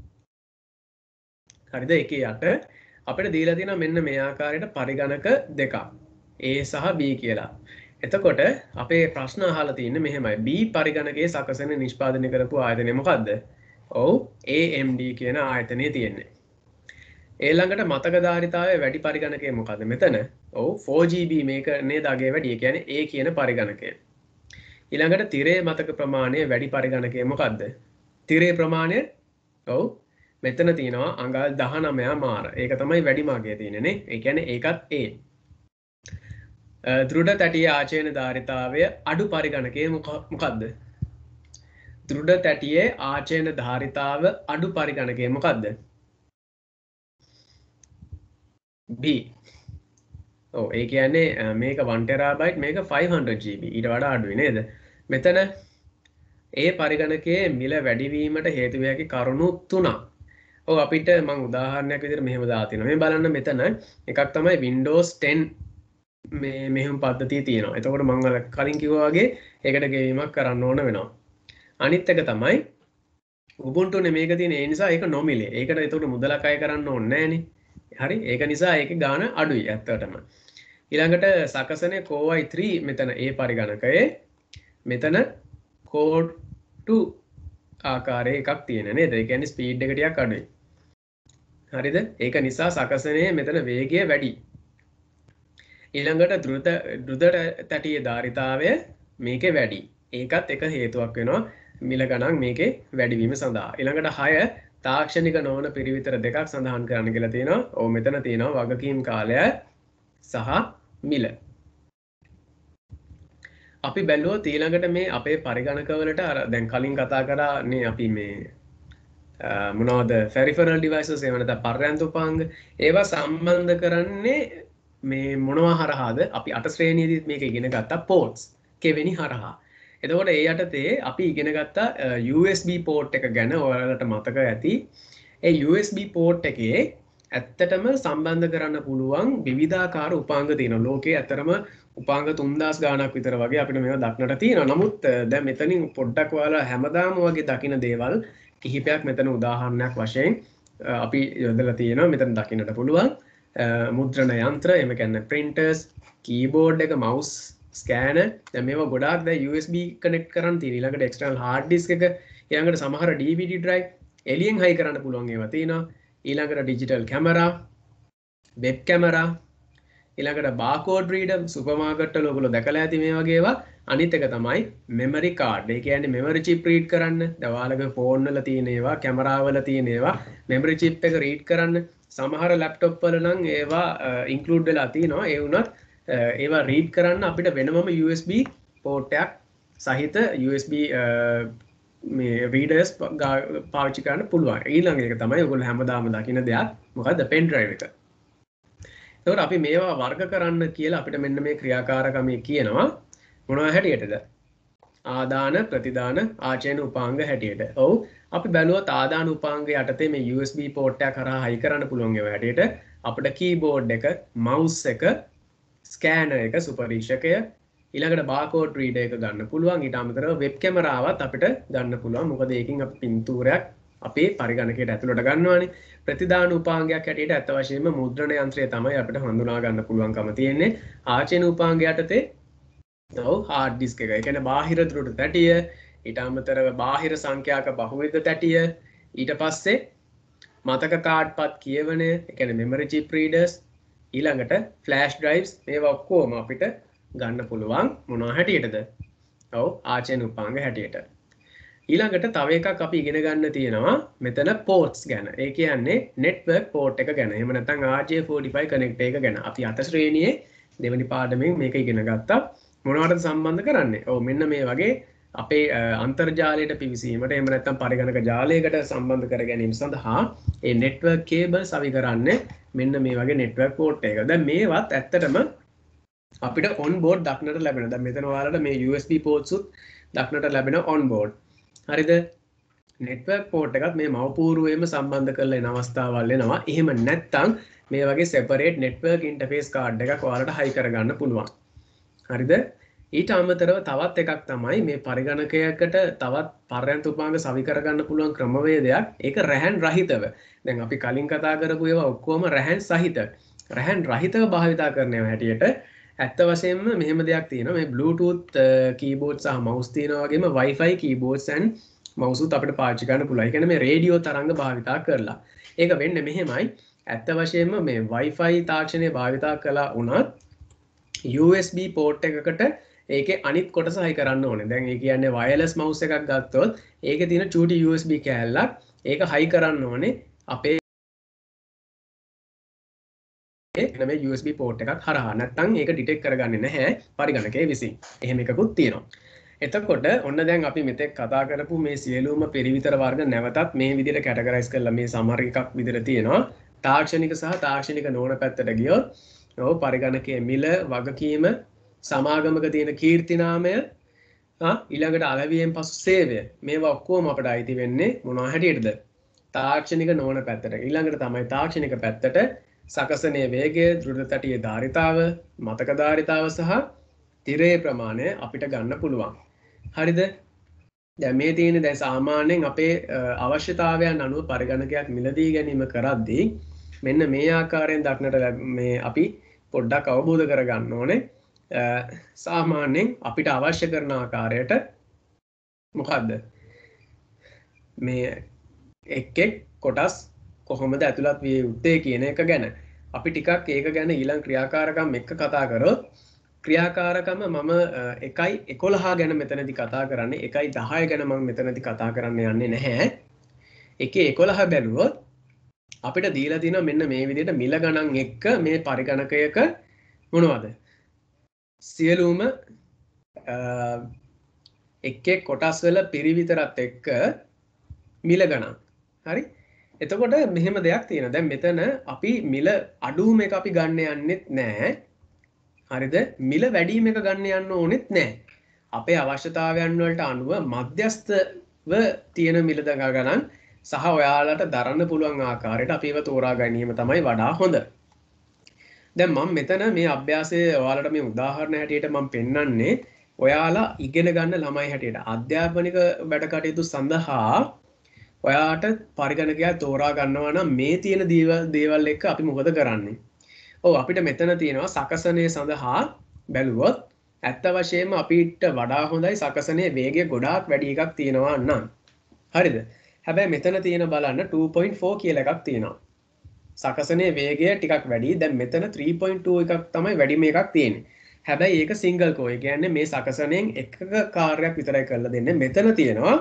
හරිද 1.8 අපිට දීලා තියෙනවා මෙන්න මේ ආකාරයට පරිගණක දෙකක් A සහ B කියලා. එතකොට අපේ ප්‍රශ්න අහලා තියෙන්නේ මෙහෙමයි. B පරිගණකයේ සකසන නිෂ්පාදනය කරපු ආයතනය මොකද්ද? ඔව් AMD කියන ආයතනය තියෙන්නේ. ඊළඟට මතක ධාරිතාවයේ වැඩි පරිගණකය මොකද්ද මෙතන? ඔව් 4GB මේක නේද අගේ වැඩි. ඒ කියන්නේ A කියන පරිගණකය. ඊළඟට තිරේ මතක ප්‍රමාණය වැඩි පරිගණකය මොකද්ද? තිරේ ප්‍රමාණය ඔව් මෙතන තියෙනවා අඟල් 19 මාර. ඒක තමයි වැඩිම අගය තියෙන්නේ නේ. ඒ කියන්නේ ඒකත් A. දෘಢ තැටියේ ආචයන ධාරිතාවය අඩු පරිගණකය මොකද්ද? දෘಢ තැටියේ ආචයන ධාරිතාව අඩු පරිගණකය මොකද්ද? B. ඔව් ඒ කියන්නේ මේක 1 TB මේක 500 GB ඊට වඩා අඩුයි නේද? මෙතන ඒ පරිගණකයේ මිල වැඩිවීමට හේතු වේ හැකි කරුණු තුනක්. ඔව් අපිට මම උදාහරණයක් විදිහට මෙහෙම දාලා තිනවා. මේ බලන්න මෙතන එකක් තමයි Windows 10 මේ මෙහෙම පද්ධතිය තියෙනවා. එතකොට මම අර කලින් කිව්වා වගේ ඒකට ගෙවීමක් කරන්න ඕන වෙනවා. අනිත් එක තමයි Ubuntu නේ මේක තියෙන. ඒ නිසා ඒක නොමිලේ. ඒකට එතකොට මුදලක් අය කරන්න ඕනේ නැහනේ. හරි. ඒක නිසා ඒකේ ගාණ අඩුයි ඇත්තටම. ඊළඟට සකසනේ Core i3 මෙතන ඒ පරිගණකයේ මෙතන Core 2 ආකාරයේ එකක් තියෙන නේද? ඒ කියන්නේ ස්පීඩ් එක ටිකක් අඩුයි. හරිද? ඒක නිසා සකසනේ මෙතන වේගය වැඩි. ඊළඟට ද්‍රුත තැටියේ ධාරිතාවය මේකේ වැඩි. ඒකත් එක හේතුවක් වෙනවා මිල ගණන් මේකේ වැඩිවීම සඳහා. ඊළඟට 6 තාක්ෂණික නොවන පිරිවිතර දෙකක් සඳහන් කරන්න කියලා තියෙනවා. ඔව් මෙතන තියෙනවා වගකීම් කාලය සහ මිල. අපි බැලුවොත් ඊළඟට මේ අපේ පරිගණකවලට අර දැන් කලින් කතා කරානේ අපි මේ මොනවද ෆෙරිෆරල් ඩිවයිසස් එහෙම නැත්නම් පර්යන්ත උපාංග ඒවා සම්බන්ධ කරන්නේ මේ මොනවා හරහාද අපි අට ශ්‍රේණියේදීත් මේක ඉගෙන ගත්තා පෝට්ස් කෙවෙනි හරහා. එතකොට ඒ යටතේ අපි ඉගෙන ගත්තා USB පෝට් එක ගැන ඔයාලට මතක ඇති. ඒ USB පෝට් එකේ ඇත්තටම සම්බන්ධ කරන්න පුළුවන් විවිධාකාර උපාංග තියෙනවා. ලෝකේ ඇත්තටම උපාංග 3000 ගාණක් විතර වගේ අපිට මේවා දක්නට තියෙනවා. නමුත් දැන් මෙතනින් පොඩ්ඩක් ඔයාලා හැමදාම වගේ දකින දේවල් කිහිපයක් මෙතන උදාහරණයක් වශයෙන් අපි යොදලා තියෙනවා. මෙතන දකින්නට පුළුවන් මුද්‍රණ යන්ත්‍ර, එහෙම කියන්නේ printers, keyboard එක, mouse, scanner. දැන් මේවා ගොඩාක් දැන් USB connect කරන් තියෙන. ඊළඟට external hard disk එක, ඊළඟට සමහර DVD drive එළියෙන් හයි කරන්න පුළුවන් ඒවා තියෙනවා. ඊළඟට digital camera, web camera, ඊළඟට barcode reader, සුපර් මාකට් වල ඔයගොල්ලෝ දැකලා ඇති මේ වගේ ඒවා. අනිත් එක තමයි memory card. ඒ කියන්නේ memory chip read කරන්න. දැන් ඔයාලගේ phone වල තියෙන ඒවා, camera වල තියෙන ඒවා memory chip එක read කරන්න. සමහර laptop වල නම් ඒවා include වෙලා තියෙනවා. ඒ වුණත් ඒවා read කරන්න අපිට වෙනමම USB port එකක් සහිත USB මේ readers පාවිච්චි කරන්න පුළුවන්. ඊළඟ එක තමයි ඔයගොල්ලෝ හැමදාම දකින දෙයක්. මොකද්ද? pen drive එක. එතකොට අපි මේවා වර්ග කරන්න කියලා අපිට මෙන්න මේ ක්‍රියාකාරකමේ කියනවා මොනවා හැටියටද? ආදාන, ප්‍රතිදාන, ආචයන උපාංග හැටියට. ඔව් අපි බැලුවොත් ආදාන උපාංග යටතේ මේ USB port එක කරා හයි කරන්න පුළුවන් ඒවා හැටියට අපිට keyboard එක, mouse එක, scanner එක, සුපරීක්ෂකය, ඊළඟට barcode reader එක ගන්න පුළුවන්. ඊට අමතරව web cameraවත් අපිට ගන්න පුළුවන්. මොකද ඒකෙන් අපි පින්තූරයක් අපේ පරිගණකයට ඇතුළට ගන්නවානේ. ප්‍රතිදාන උපාංගයක් හැටියට ඇත්ත වශයෙන්ම මුද්‍රණ යන්ත්‍රය තමයි අපිට හඳුනා ගන්න පුළුවන්කම තියෙන්නේ. ආචයන උපාංග යටතේ ඔව් hard disk එක. ඒ කියන්නේ බාහිර ද්‍රුත තැටිය, ඊට අමතරව බාහිර සංඛ්‍යාක බහුවිධ තැටිය, ඊට පස්සේ මතක කාඩ් පත් කියවනය, ඒ කියන්නේ memory chip readers, ඊළඟට flash drives මේවා ඔක්කොම අපිට ගන්න පුළුවන් මොනවා හැටියටද? ඔව් ආචයන උපාංග හැටියට. ඊළඟට තව එකක් අපි ඉගෙන ගන්න තියෙනවා මෙතන ports ගැන. ඒ කියන්නේ network port එක ගැන. එහෙම නැත්නම් RJ45 connector එක ගැන. අපි අට ශ්‍රේණියේ දෙවෙනි පාඩමෙන් මේක ඉගෙන ගත්තා. මොනවටද සම්බන්ධ කරන්නේ? ඔව් මෙන්න මේ වගේ අපේ අන්තර්ජාලයට පිවිසීමට එහෙම නැත්නම් පරිගණක ජාලයකට සම්බන්ධ කර ගැනීම සඳහා ඒ network cable සවි කරන්නේ මෙන්න මේ වගේ network port එක. දැන් මේවත් ඇත්තටම අපිට on board දක්නට ලැබෙනවා. දැන් මෙතන ඔයාලට මේ USB ports උත් දක්නට ලැබෙන on board. හරිද? network port එකත් මේ මවපූර්වයෙන්ම සම්බන්ධ කරලා එන අවස්ථාවල් එනවා. එහෙම නැත්නම් මේ වගේ separate network interface card එකක් ඔයාලට හයි කරගන්න පුළුවන්. හරිද? ඊට අමතරව තවත් එකක් තමයි මේ පරිගණකයකට තවත් පර්යන්ත උපාංග සවි කරගන්න පුළුවන් ක්‍රමවේදයක්. ඒක රැහන් රහිතව. දැන් අපි කලින් කතා කරපු ඒවා ඔක්කොම රැහන් සහිත. රැහන් රහිතව භාවිතා කරනවා හැටියට ඇත්ත වශයෙන්ම මෙහෙම දෙයක් තියෙනවා. මේ Bluetooth keyboard සහ mouse තියෙනවා වගේම Wi-Fi keyboards and mouse උත් අපිට පාවිච්චි කරන්න පුළුවන්. ඒ කියන්නේ මේ රේඩියෝ තරංග භාවිතා කරලා. ඒක වෙන්නේ මෙහෙමයි. ඇත්ත වශයෙන්ම මේ Wi-Fi තාක්ෂණය භාවිතා කළා වුණත් USB port එකකට ඒකේ අනිත් කොටස හයි කරන්න ඕනේ. දැන් ඒ කියන්නේ wireless mouse එකක් ගත්තොත් ඒකේ තියෙන චූටි USB කෑල්ලක් ඒක හයි කරන්න ඕනේ අපේ මේ USB port එකක් හරහා. නැත්නම් ඒක detect කරගන්නේ නැහැ පරිගණකයේ විසින්. එහෙම එකකුත් තියෙනවා. එතකොට ඔන්න දැන් අපි මෙතෙක් කතා කරපු මේ සියලුම පරිවිතර වර්ග නැවතත් මේ විදිහට කැටගරයිස් කරලා මේ සමහර එකක් විදිහට තියෙනවා. තාක්ෂණික සහ තාක්ෂණික නොවන පැත්තට ගියොත් ඔව් පරිගණකයේ මිල, වගකීම, සමාගමක තියෙන කීර්තිනාමය, ඊළඟට අලවියෙන් පසු සේවය. මේවා ඔක්කොම අපිට අයිති වෙන්නේ මොනවා හැටියටද? තාක්ෂණික නොවන පැත්තට. ඊළඟට තමයි තාක්ෂණික පැත්තට සකසනයේ වේගය, දෘಢ තටියේ ධාරිතාව, මතක ධාරිතාව සහ තිරයේ ප්‍රමාණය අපිට ගන්න පුළුවන්. හරිද? දැන් මේ තියෙන දැන් සාමාන්‍යයෙන් අපේ අවශ්‍යතාවයන් අනුව පරිගණකයක් මිලදී ගැනීම කරද්දී මෙන්න මේ ආකාරයෙන් දක්නට මේ අපි පොඩ්ඩක් අවබෝධ කරගන්න ඕනේ. සාමාන්‍යයෙන් අපිට අවශ්‍ය කරන ආකාරයට මොකද්ද මේ එක් කොටස් කොහොමද ඇතුළත් විය යුත්තේ කියන එක ගැන අපි ටිකක් ඒක ගැන ඊළඟ ක්‍රියාකාරකම් එක්ක කතා කරොත් ක්‍රියාකාරකම මම 1.11 ගැන මෙතනදී කතා කරන්නේ 1.10 ගැන මම මෙතනදී කතා කරන්න යන්නේ නැහැ. 1.11 බැලුවොත් අපිට දීලා තියෙනවා මෙන්න මේ විදිහට මිල ගණන් එක්ක මේ පරිගණකයක මොනවද? සියලුම එක් කොටස් වල පිරිවිතරත් එක්ක මිල ගණන්. හරි? එතකොට මෙහෙම දෙයක් තියෙනවා. දැන් මෙතන අපි මිල අඩුම එක අපි ගන්න යන්නෙත් නැහැ. හරිද? මිල වැඩිම එක ගන්න යන්න ඕනෙත් නැහැ. අපේ අවශ්‍යතාවයන් වලට අනුව මධ්‍යස්ථව තියෙන මිල ගණන් සහ ඔයාලට දරන්න පුළුවන් ආකාරයට අපි ඒව තෝරා ගැනීම තමයි වඩා හොඳ. දැන් මම මෙතන මේ අභ්‍යාසයේ ඔයාලට මේ උදාහරණ හැටියට මම පෙන්නන්නේ ඔයාලා ඉගෙන ගන්න ළමයි හැටියට අධ්‍යාපනික වැඩ කටයුතු සඳහා ඔයාට පරිගණකයක් තෝරා ගන්නවා නම් මේ තියෙන දේවල් එක්ක අපි මොකද කරන්නේ? ඔව් අපිට මෙතන තියෙනවා සකසනය සඳහා බැලුවොත් ඇත්ත වශයෙන්ම අපිට වඩා හොඳයි සකසනයේ වේගය ගොඩාක් වැඩි එකක් තියෙනවා නම්. හරිද? හැබැයි මෙතන තියෙන බලන්න 2.4 කියලා එකක් තියෙනවා. සකසනයේ වේගය ටිකක් වැඩි. දැන් මෙතන 3.2 එකක් තමයි වැඩිම එකක් තියෙන්නේ. හැබැයි ඒක සිංගල් කෝ. ඒ කියන්නේ මේ සකසනයෙන් එකක කාර්යයක් විතරයි කරලා දෙන්නේ. මෙතන තියෙනවා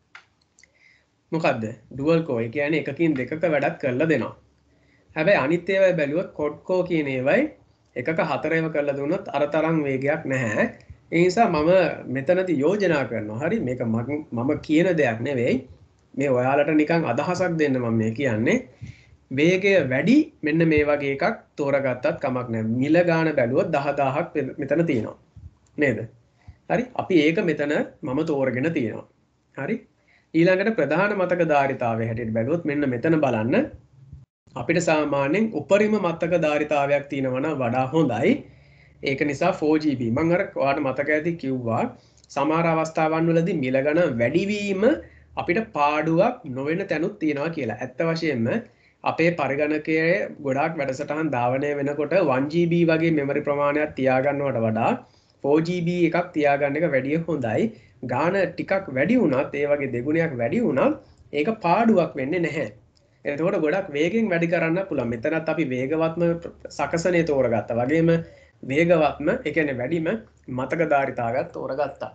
මොකද්ද? ඩුවල් කෝ. ඒ කියන්නේ එකකින් දෙකක වැඩක් කරලා දෙනවා. හැබැයි අනිත් ඒවා බැලුවොත් කොඩ් කෝ කියන ඒවයි එකක හතරේව කරලා දුන්නොත් අර තරම් වේගයක් නැහැ. ඒ නිසා මම මෙතනදී යෝජනා කරනවා. හරි මේක මම කියන දෙයක් නෙවෙයි. මේ ඔයාලට නිකන් අදහසක් දෙන්න මම මේ කියන්නේ. වේගය වැඩි මෙන්න මේ වගේ එකක් තෝරගත්තත් කමක් නැහැ. මිල ගාන බැලුවොත් 10000ක් මෙතන තියෙනවා. නේද? හරි? අපි ඒක මෙතන මම තෝරගෙන තියෙනවා. හරි? ඊළඟට ප්‍රධාන මතක ධාරිතාවය හැටියට බැලුවොත් මෙන්න මෙතන බලන්න අපිට සාමාන්‍යයෙන් උපරිම මතක ධාරිතාවයක් තියෙනවා නම් වඩා හොඳයි. ඒක නිසා 4GB මම අර ඔයාලට මතක ඇති කිව්වා සමහර අවස්ථාවන් වලදී මිල ගණන් වැඩිවීම අපිට පාඩුවක් නොවන තැනුත් තියෙනවා කියලා. ඇත්ත වශයෙන්ම අපේ පරිගණකයේ ගොඩාක් වැඩසටහන් ධාවනය වෙනකොට 1GB වගේ මෙමරි ප්‍රමාණයක් තියාගන්නවට වඩා 4GB එකක් තියාගන්න එක වැඩිය හොඳයි. ගාන ටිකක් වැඩි වුණත් ඒ වගේ දෙගුණයක් වැඩි වුණත් ඒක පාඩුවක් වෙන්නේ නැහැ. එතකොට ගොඩක් වේගෙන් වැඩි කරන්න පුළුවන්. මෙතනත් අපි වේගවත්ම සකසනේ තෝරගත්තා. වගේම වේගවත්ම ඒ කියන්නේ වැඩිම මතක ධාරිතාවයක් තෝරගත්තා.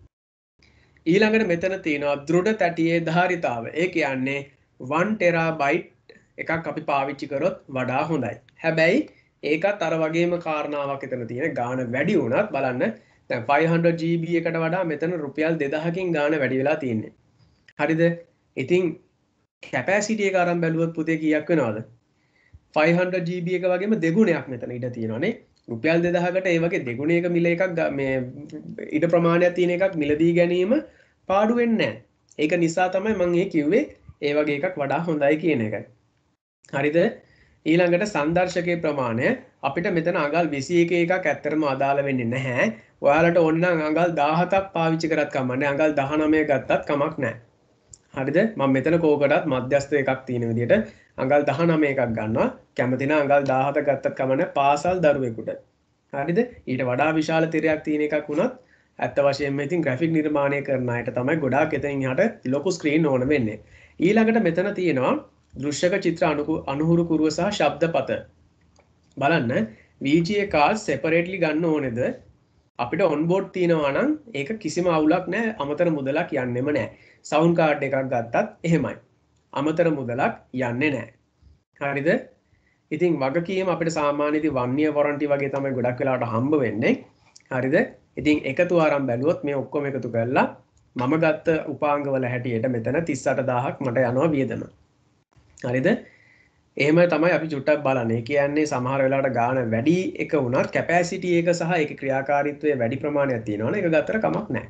ඊළඟට මෙතන තියෙනවා දෘಢ තැටියේ ධාරිතාව. ඒ කියන්නේ 1 ටෙරාබයිට් එකක් අපි පාවිච්චි කරොත් වඩා හොඳයි. හැබැයි ඒකත් අර වගේම කාරණාවක් එතන තියෙන. ගාන වැඩි වුණත් බලන්න දැන් 500GB එකට වඩා මෙතන රුපියල් 2000කින් ගාන වැඩි වෙලා තියෙන්නේ. හරිද? ඉතින් කැපැසිටි එක අරන් බැලුවොත් පුතේ කීයක් වෙනවද? 500GB එක වගේම දෙගුණයක් මෙතන ඉඩ තියෙනවානේ. රුපියල් 2000කට ඒ වගේ දෙගුණයක මිල එකක් මේ ඉඩ ප්‍රමාණයක් තියෙන එකක් මිලදී ගැනීම පාඩු වෙන්නේ නැහැ. ඒක නිසා තමයි මම මේ කිව්වේ ඒ වගේ එකක් වඩා හොඳයි කියන එකයි. හරිද? ඊළඟට සංදර්ශකයේ ප්‍රමාණය අපිට මෙතන අඟල් 21 එකක් ඇත්තටම අදාළ වෙන්නේ නැහැ. ඔයාලට ඕන නම් අඟල් 17ක් පාවිච්චි කරත් කමක් නැහැ. අඟල් 19 ගත්තත් කමක් නැහැ. හරිද? මම මෙතන කෝකටත් මධ්‍යස්ථ එකක් තියෙන විදිහට අඟල් 19 එකක් ගන්නවා. කැමති නම් අඟල් 17 ගත්තත් කමක් නැහැ. පාසල් දරුවෙකුට. හරිද? ඊට වඩා විශාල තිරයක් තියෙන එකක් වුණත් ඇත්ත වශයෙන්ම ඉතින් ග්‍රැෆික් නිර්මාණය කරන අයට තමයි ගොඩාක් එතනින් එහාට ලොකු ස්ක්‍රීන් ඕන වෙන්නේ. ඊළඟට මෙතන තියෙනවා දෘශ්‍යක චිත්‍ර අනුහුරු කුරුව සහ ශබ්දපත. බලන්න VGA cards separately ගන්න ඕනේද? අපිට on board තියෙනවා නම් ඒක කිසිම අවුලක් නැහැ. අමතර මුදලක් යන්නෙම නැහැ. sound card එකක් ගත්තත් එහෙමයි. අමතර මුදලක් යන්නේ නැහැ. හරිද? ඉතින් වගකීම අපිට සාමාන්‍යයෙන් 1 year warranty වගේ තමයි ගොඩක් වෙලාවට හම්බ වෙන්නේ. හරිද? ඉතින් එකතු ආරම් බැලුවොත් මේ ඔක්කොම එකතු කරලා මම ගත්ත උපාංගවල හැටියට මෙතන 38000ක් මට යනවා වියදම. හරිද? එහෙම තමයි අපි චුට්ටක් බලන්නේ. කියන්නේ සමහර වෙලාවට ගාන වැඩි එක වුණත් කැපැසිටි එක සහ ඒකේ ක්‍රියාකාරීත්වය වැඩි ප්‍රමාණයක් තියෙනවනේ ඒක ගත්තට කමක් නැහැ.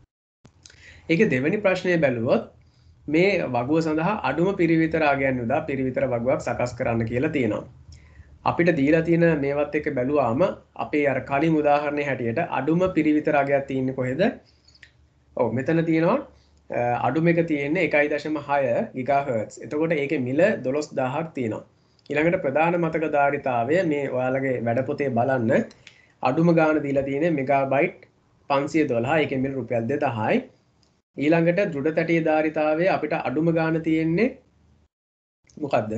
ඒකේ දෙවෙනි ප්‍රශ්නය බැලුවොත් මේ වගුව සඳහා අඩුම පිරිවිතර ආගයන් යොදා පිරිවිතර වගුවක් සකස් කරන්න කියලා තියෙනවා. අපිට දීලා තියෙන මේවත් එක්ක බැලුවාම අපේ අර කලින් උදාහරණේ හැටියට අඩුම පිරිවිතර අගයක් තියෙන්නේ කොහෙද? ඔව් මෙතන තියෙනවා අඩුම එක තියෙන්නේ 1.6 GHz. එතකොට ඒකේ මිල 12000ක් තියෙනවා. ඊළඟට ප්‍රධාන මතක ධාරිතාවය මේ ඔයාලගේ වැඩ පොතේ බලන්න අඩුම ගාන දීලා තියෙන්නේ මෙගාබයිට් 512. ඒකේ මිල රුපියල් 2000යි. ඊළඟට දෘඩ තැටිය ධාරිතාවය අපිට අඩුම ගාන තියෙන්නේ මොකද්ද?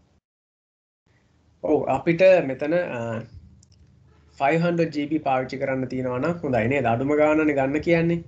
ඔව් අපිට මෙතන 500 GB පාවිච්චි කරන්න තියෙනවා නම් හොඳයි නේද? අඩුම ගානනේ ගන්න කියන්නේ.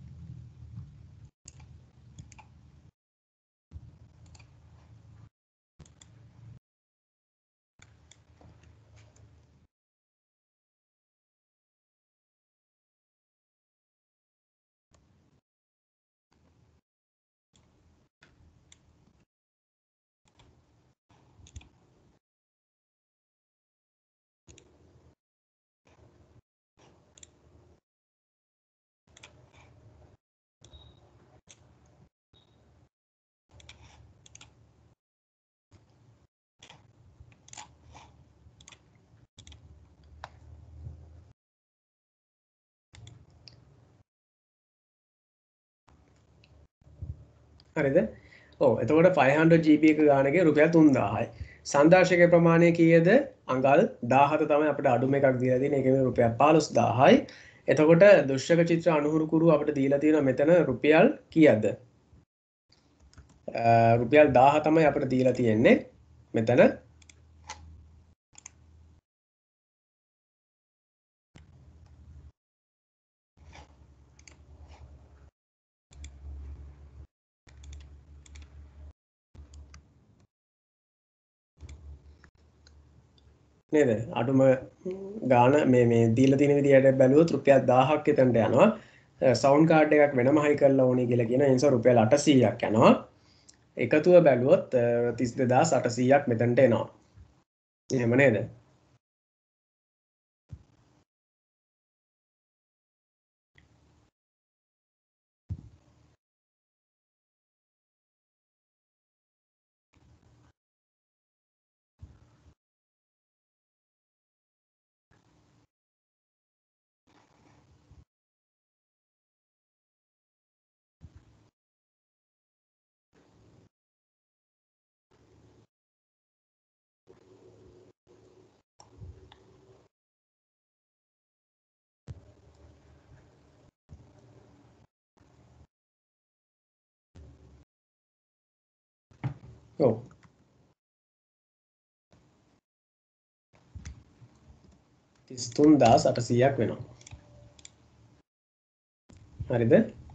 හරිද? ඔව් එතකොට 500 GB එක ගානගේ රුපියල් 3000යි. සංදර්ශක ප්‍රමාණය කීයද? අඟල් 17 තමයි අපිට අඩුම එකක් දීලා තියෙන්නේ. ඒකේ රුපියල් 15000යි. එතකොට දුෂ්‍යක චිත්‍ර අනුහුරු කුරු අපිට දීලා තියෙනවා මෙතන රුපියල් කීයද? රුපියල් 1000 තමයි අපිට දීලා තියෙන්නේ. මෙතන නේද? අඩුම ගාන මේ දීලා තියෙන විදිහට බැලුවොත් රුපියල් 1000ක් එතනට යනවා. සවුන්ඩ් කාඩ් එකක් වෙනම හයි කරලා ඕනේ කියලා කියන නිසා රුපියල් 800ක් යනවා. එකතුව බැලුවොත් 32800ක් මෙතනට එනවා. එහෙම නේද? ඔව්. තිස්තුන්දාස් 800ක් වෙනවා. හරිද?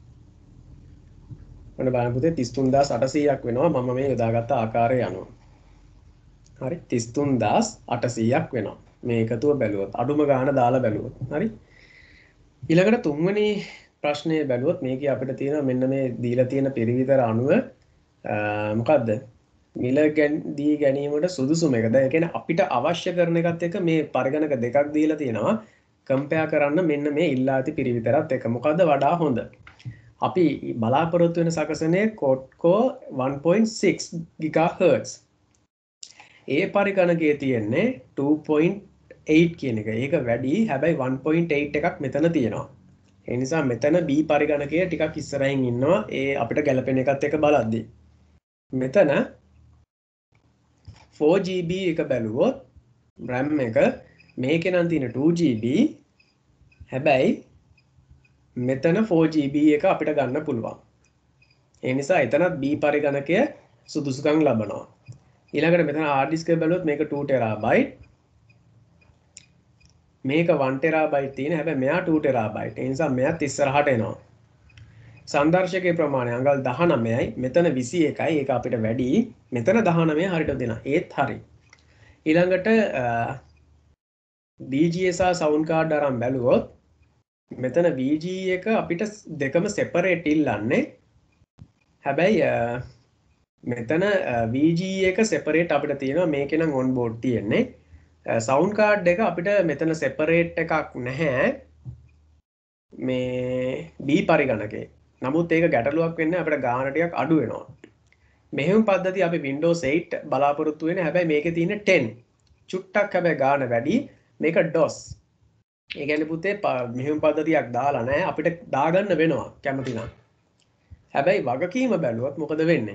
ඔන්න බලන්න පුතේ 33800ක් වෙනවා මම මේ යොදාගත්ත ආකාරය අනුව. හරි 33800ක් වෙනවා. මේ එකතුව බැලුවොත් අඩුම ගාන දාලා බැලුවොත්. හරි. ඊළඟට තුන්වෙනි ප්‍රශ්නය බැලුවොත් මේකේ අපිට තියෙන මෙන්න මේ දීලා තියෙන පිරිවිතර අණුව මොකද්ද? මිල දී ගැනීමට සුදුසුම එකද? ඒ කියන්නේ අපිට අවශ්‍ය කරන එකත් එක්ක මේ පරිගණක දෙකක් දීලා තියෙනවා. කම්පෙයාර් කරන්න මෙන්න මේ ඉල්ලා ඇති පිරිවිතරත් එක්ක මොකද්ද වඩා හොඳ? අපි බලාපොරොත්තු වෙන සකසනේ කොට්කෝ 1.6 GHz. ඒ පරිගණකයේ තියෙන්නේ 2.8 කියන එක. ඒක වැඩි. හැබැයි 1.8 එකක් මෙතන තියෙනවා. ඒ නිසා මෙතන B පරිගණකය ටිකක් ඉස්සරහින් ඉන්නවා. ඒ අපිට ගැලපෙන එකත් එක්ක බලද්දී. මෙතන 4GB එක බැලුවොත් RAM එක මේකේ නම් තියෙන 2GB. හැබැයි මෙතන 4GB එක අපිට ගන්න පුළුවන්. ඒ නිසා එතනත් B පරිගණකය සුදුසුකම් ලබනවා. ඊළඟට මෙතන hard disk එක බැලුවොත් මේක 2 TB. මේක 1 TB තියෙන. හැබැයි මෙයා 2 TB. ඒ නිසා මෙයාත් ඉස්සරහට එනවා. සංදර්ශකයේ ප්‍රමාණය අඟල් 19යි. මෙතන 21යි. ඒක අපිට වැඩි. මෙතන 19 හරියට දෙනවා. ඒත් හරි. ඊළඟට VGA සහ සවුන්ඩ් කාඩ් අරන් බැලුවොත් මෙතන VGA එක අපිට දෙකම සෙපරේට් ඉල්ලන්නේ. හැබැයි මෙතන VGA එක සෙපරේට් අපිට තියෙනවා. මේකේ නම් ඔන් බෝඩ් තියෙන්නේ. සවුන්ඩ් කාඩ් එක අපිට මෙතන සෙපරේට් එකක් නැහැ. මේ B පරිගණකේ. නමුත් ඒක ගැටලුවක් වෙන්නේ අපිට ගාන ටිකක් අඩු වෙනවා. මෙහෙම පද්ධතිය අපි Windows 8 බලාපොරොත්තු වෙන්නේ. හැබැයි මේකේ තියෙන 10. චුට්ටක් හැබැයි ගාන වැඩි. මේක DOS. ඒ කියන්නේ පුතේ මෙහෙම පද්ධතියක් දාලා නැහැ. අපිට දාගන්න වෙනවා කැමති නම්. හැබැයි වගකීම බැලුවොත් මොකද වෙන්නේ?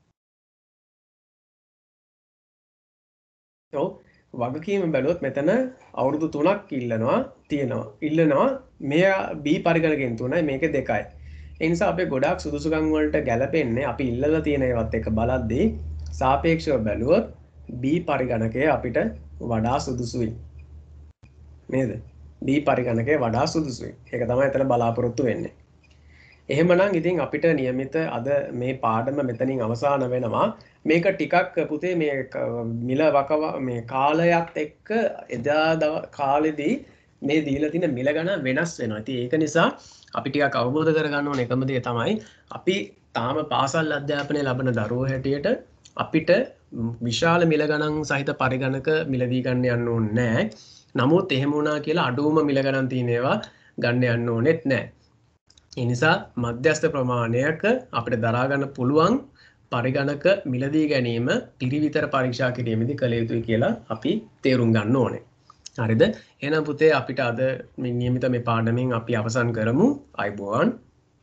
ඔව් වගකීම බැලුවොත් මෙතන අවුරුදු 3ක් ඉල්ලනවා මෙයා B පරිගණකයෙන් 3යි මේක 2යි. ඒ නිසා අපේ ගොඩාක් සුදුසුකම් වලට ගැලපෙන්නේ අපි ඉල්ලලා තියෙන ඒවත් එක බලද්දී සාපේක්ෂව බැලුවොත් B පරිගණකය අපිට වඩා සුදුසුයි. නේද? B පරිගණකය වඩා සුදුසුයි. ඒක තමයි එතන බලාපොරොත්තු වෙන්නේ. එහෙමනම් ඉතින් අපිට નિયમિત අද මේ පාඩම මෙතනින් අවසන් වෙනවා. මේක ටිකක් පුතේ මේ මිල වකව මේ කාලයත් එක්ක එදා කාලෙදී මේ දීලා තියෙන මිල ගණන් වෙනස් වෙනවා. ඉතින් ඒක නිසා අපි ටිකක් අවබෝධ කරගන්න ඕන එකම දේ තමයි අපි තාම පාසල් අධ්‍යාපනය ලබන දරුවෝ හැටියට අපිට විශාල මිල ගණන් සහිත පරිගණක මිලදී ගන්න යන්න ඕනේ නැහැ. නමුත් එහෙම වුණා කියලා අඩුවම මිල ගණන් තියෙන ඒවා ගන්න යන්න ඕනෙත් නැහැ. ඒ නිසා මධ්‍යස්ථ ප්‍රමාණයක අපිට දරා ගන්න පුළුවන් පරිගණක මිලදී ගැනීම පිරිවිතර පරීක්ෂා කිරීමේදී කළ යුතුයි කියලා අපි තේරුම් ගන්න ඕනේ. හරිද? එහෙනම් පුතේ අපිට අද මේ નિયમિત මේ පාඩමෙන් අපි අවසන් කරමු. අයබෝවන්.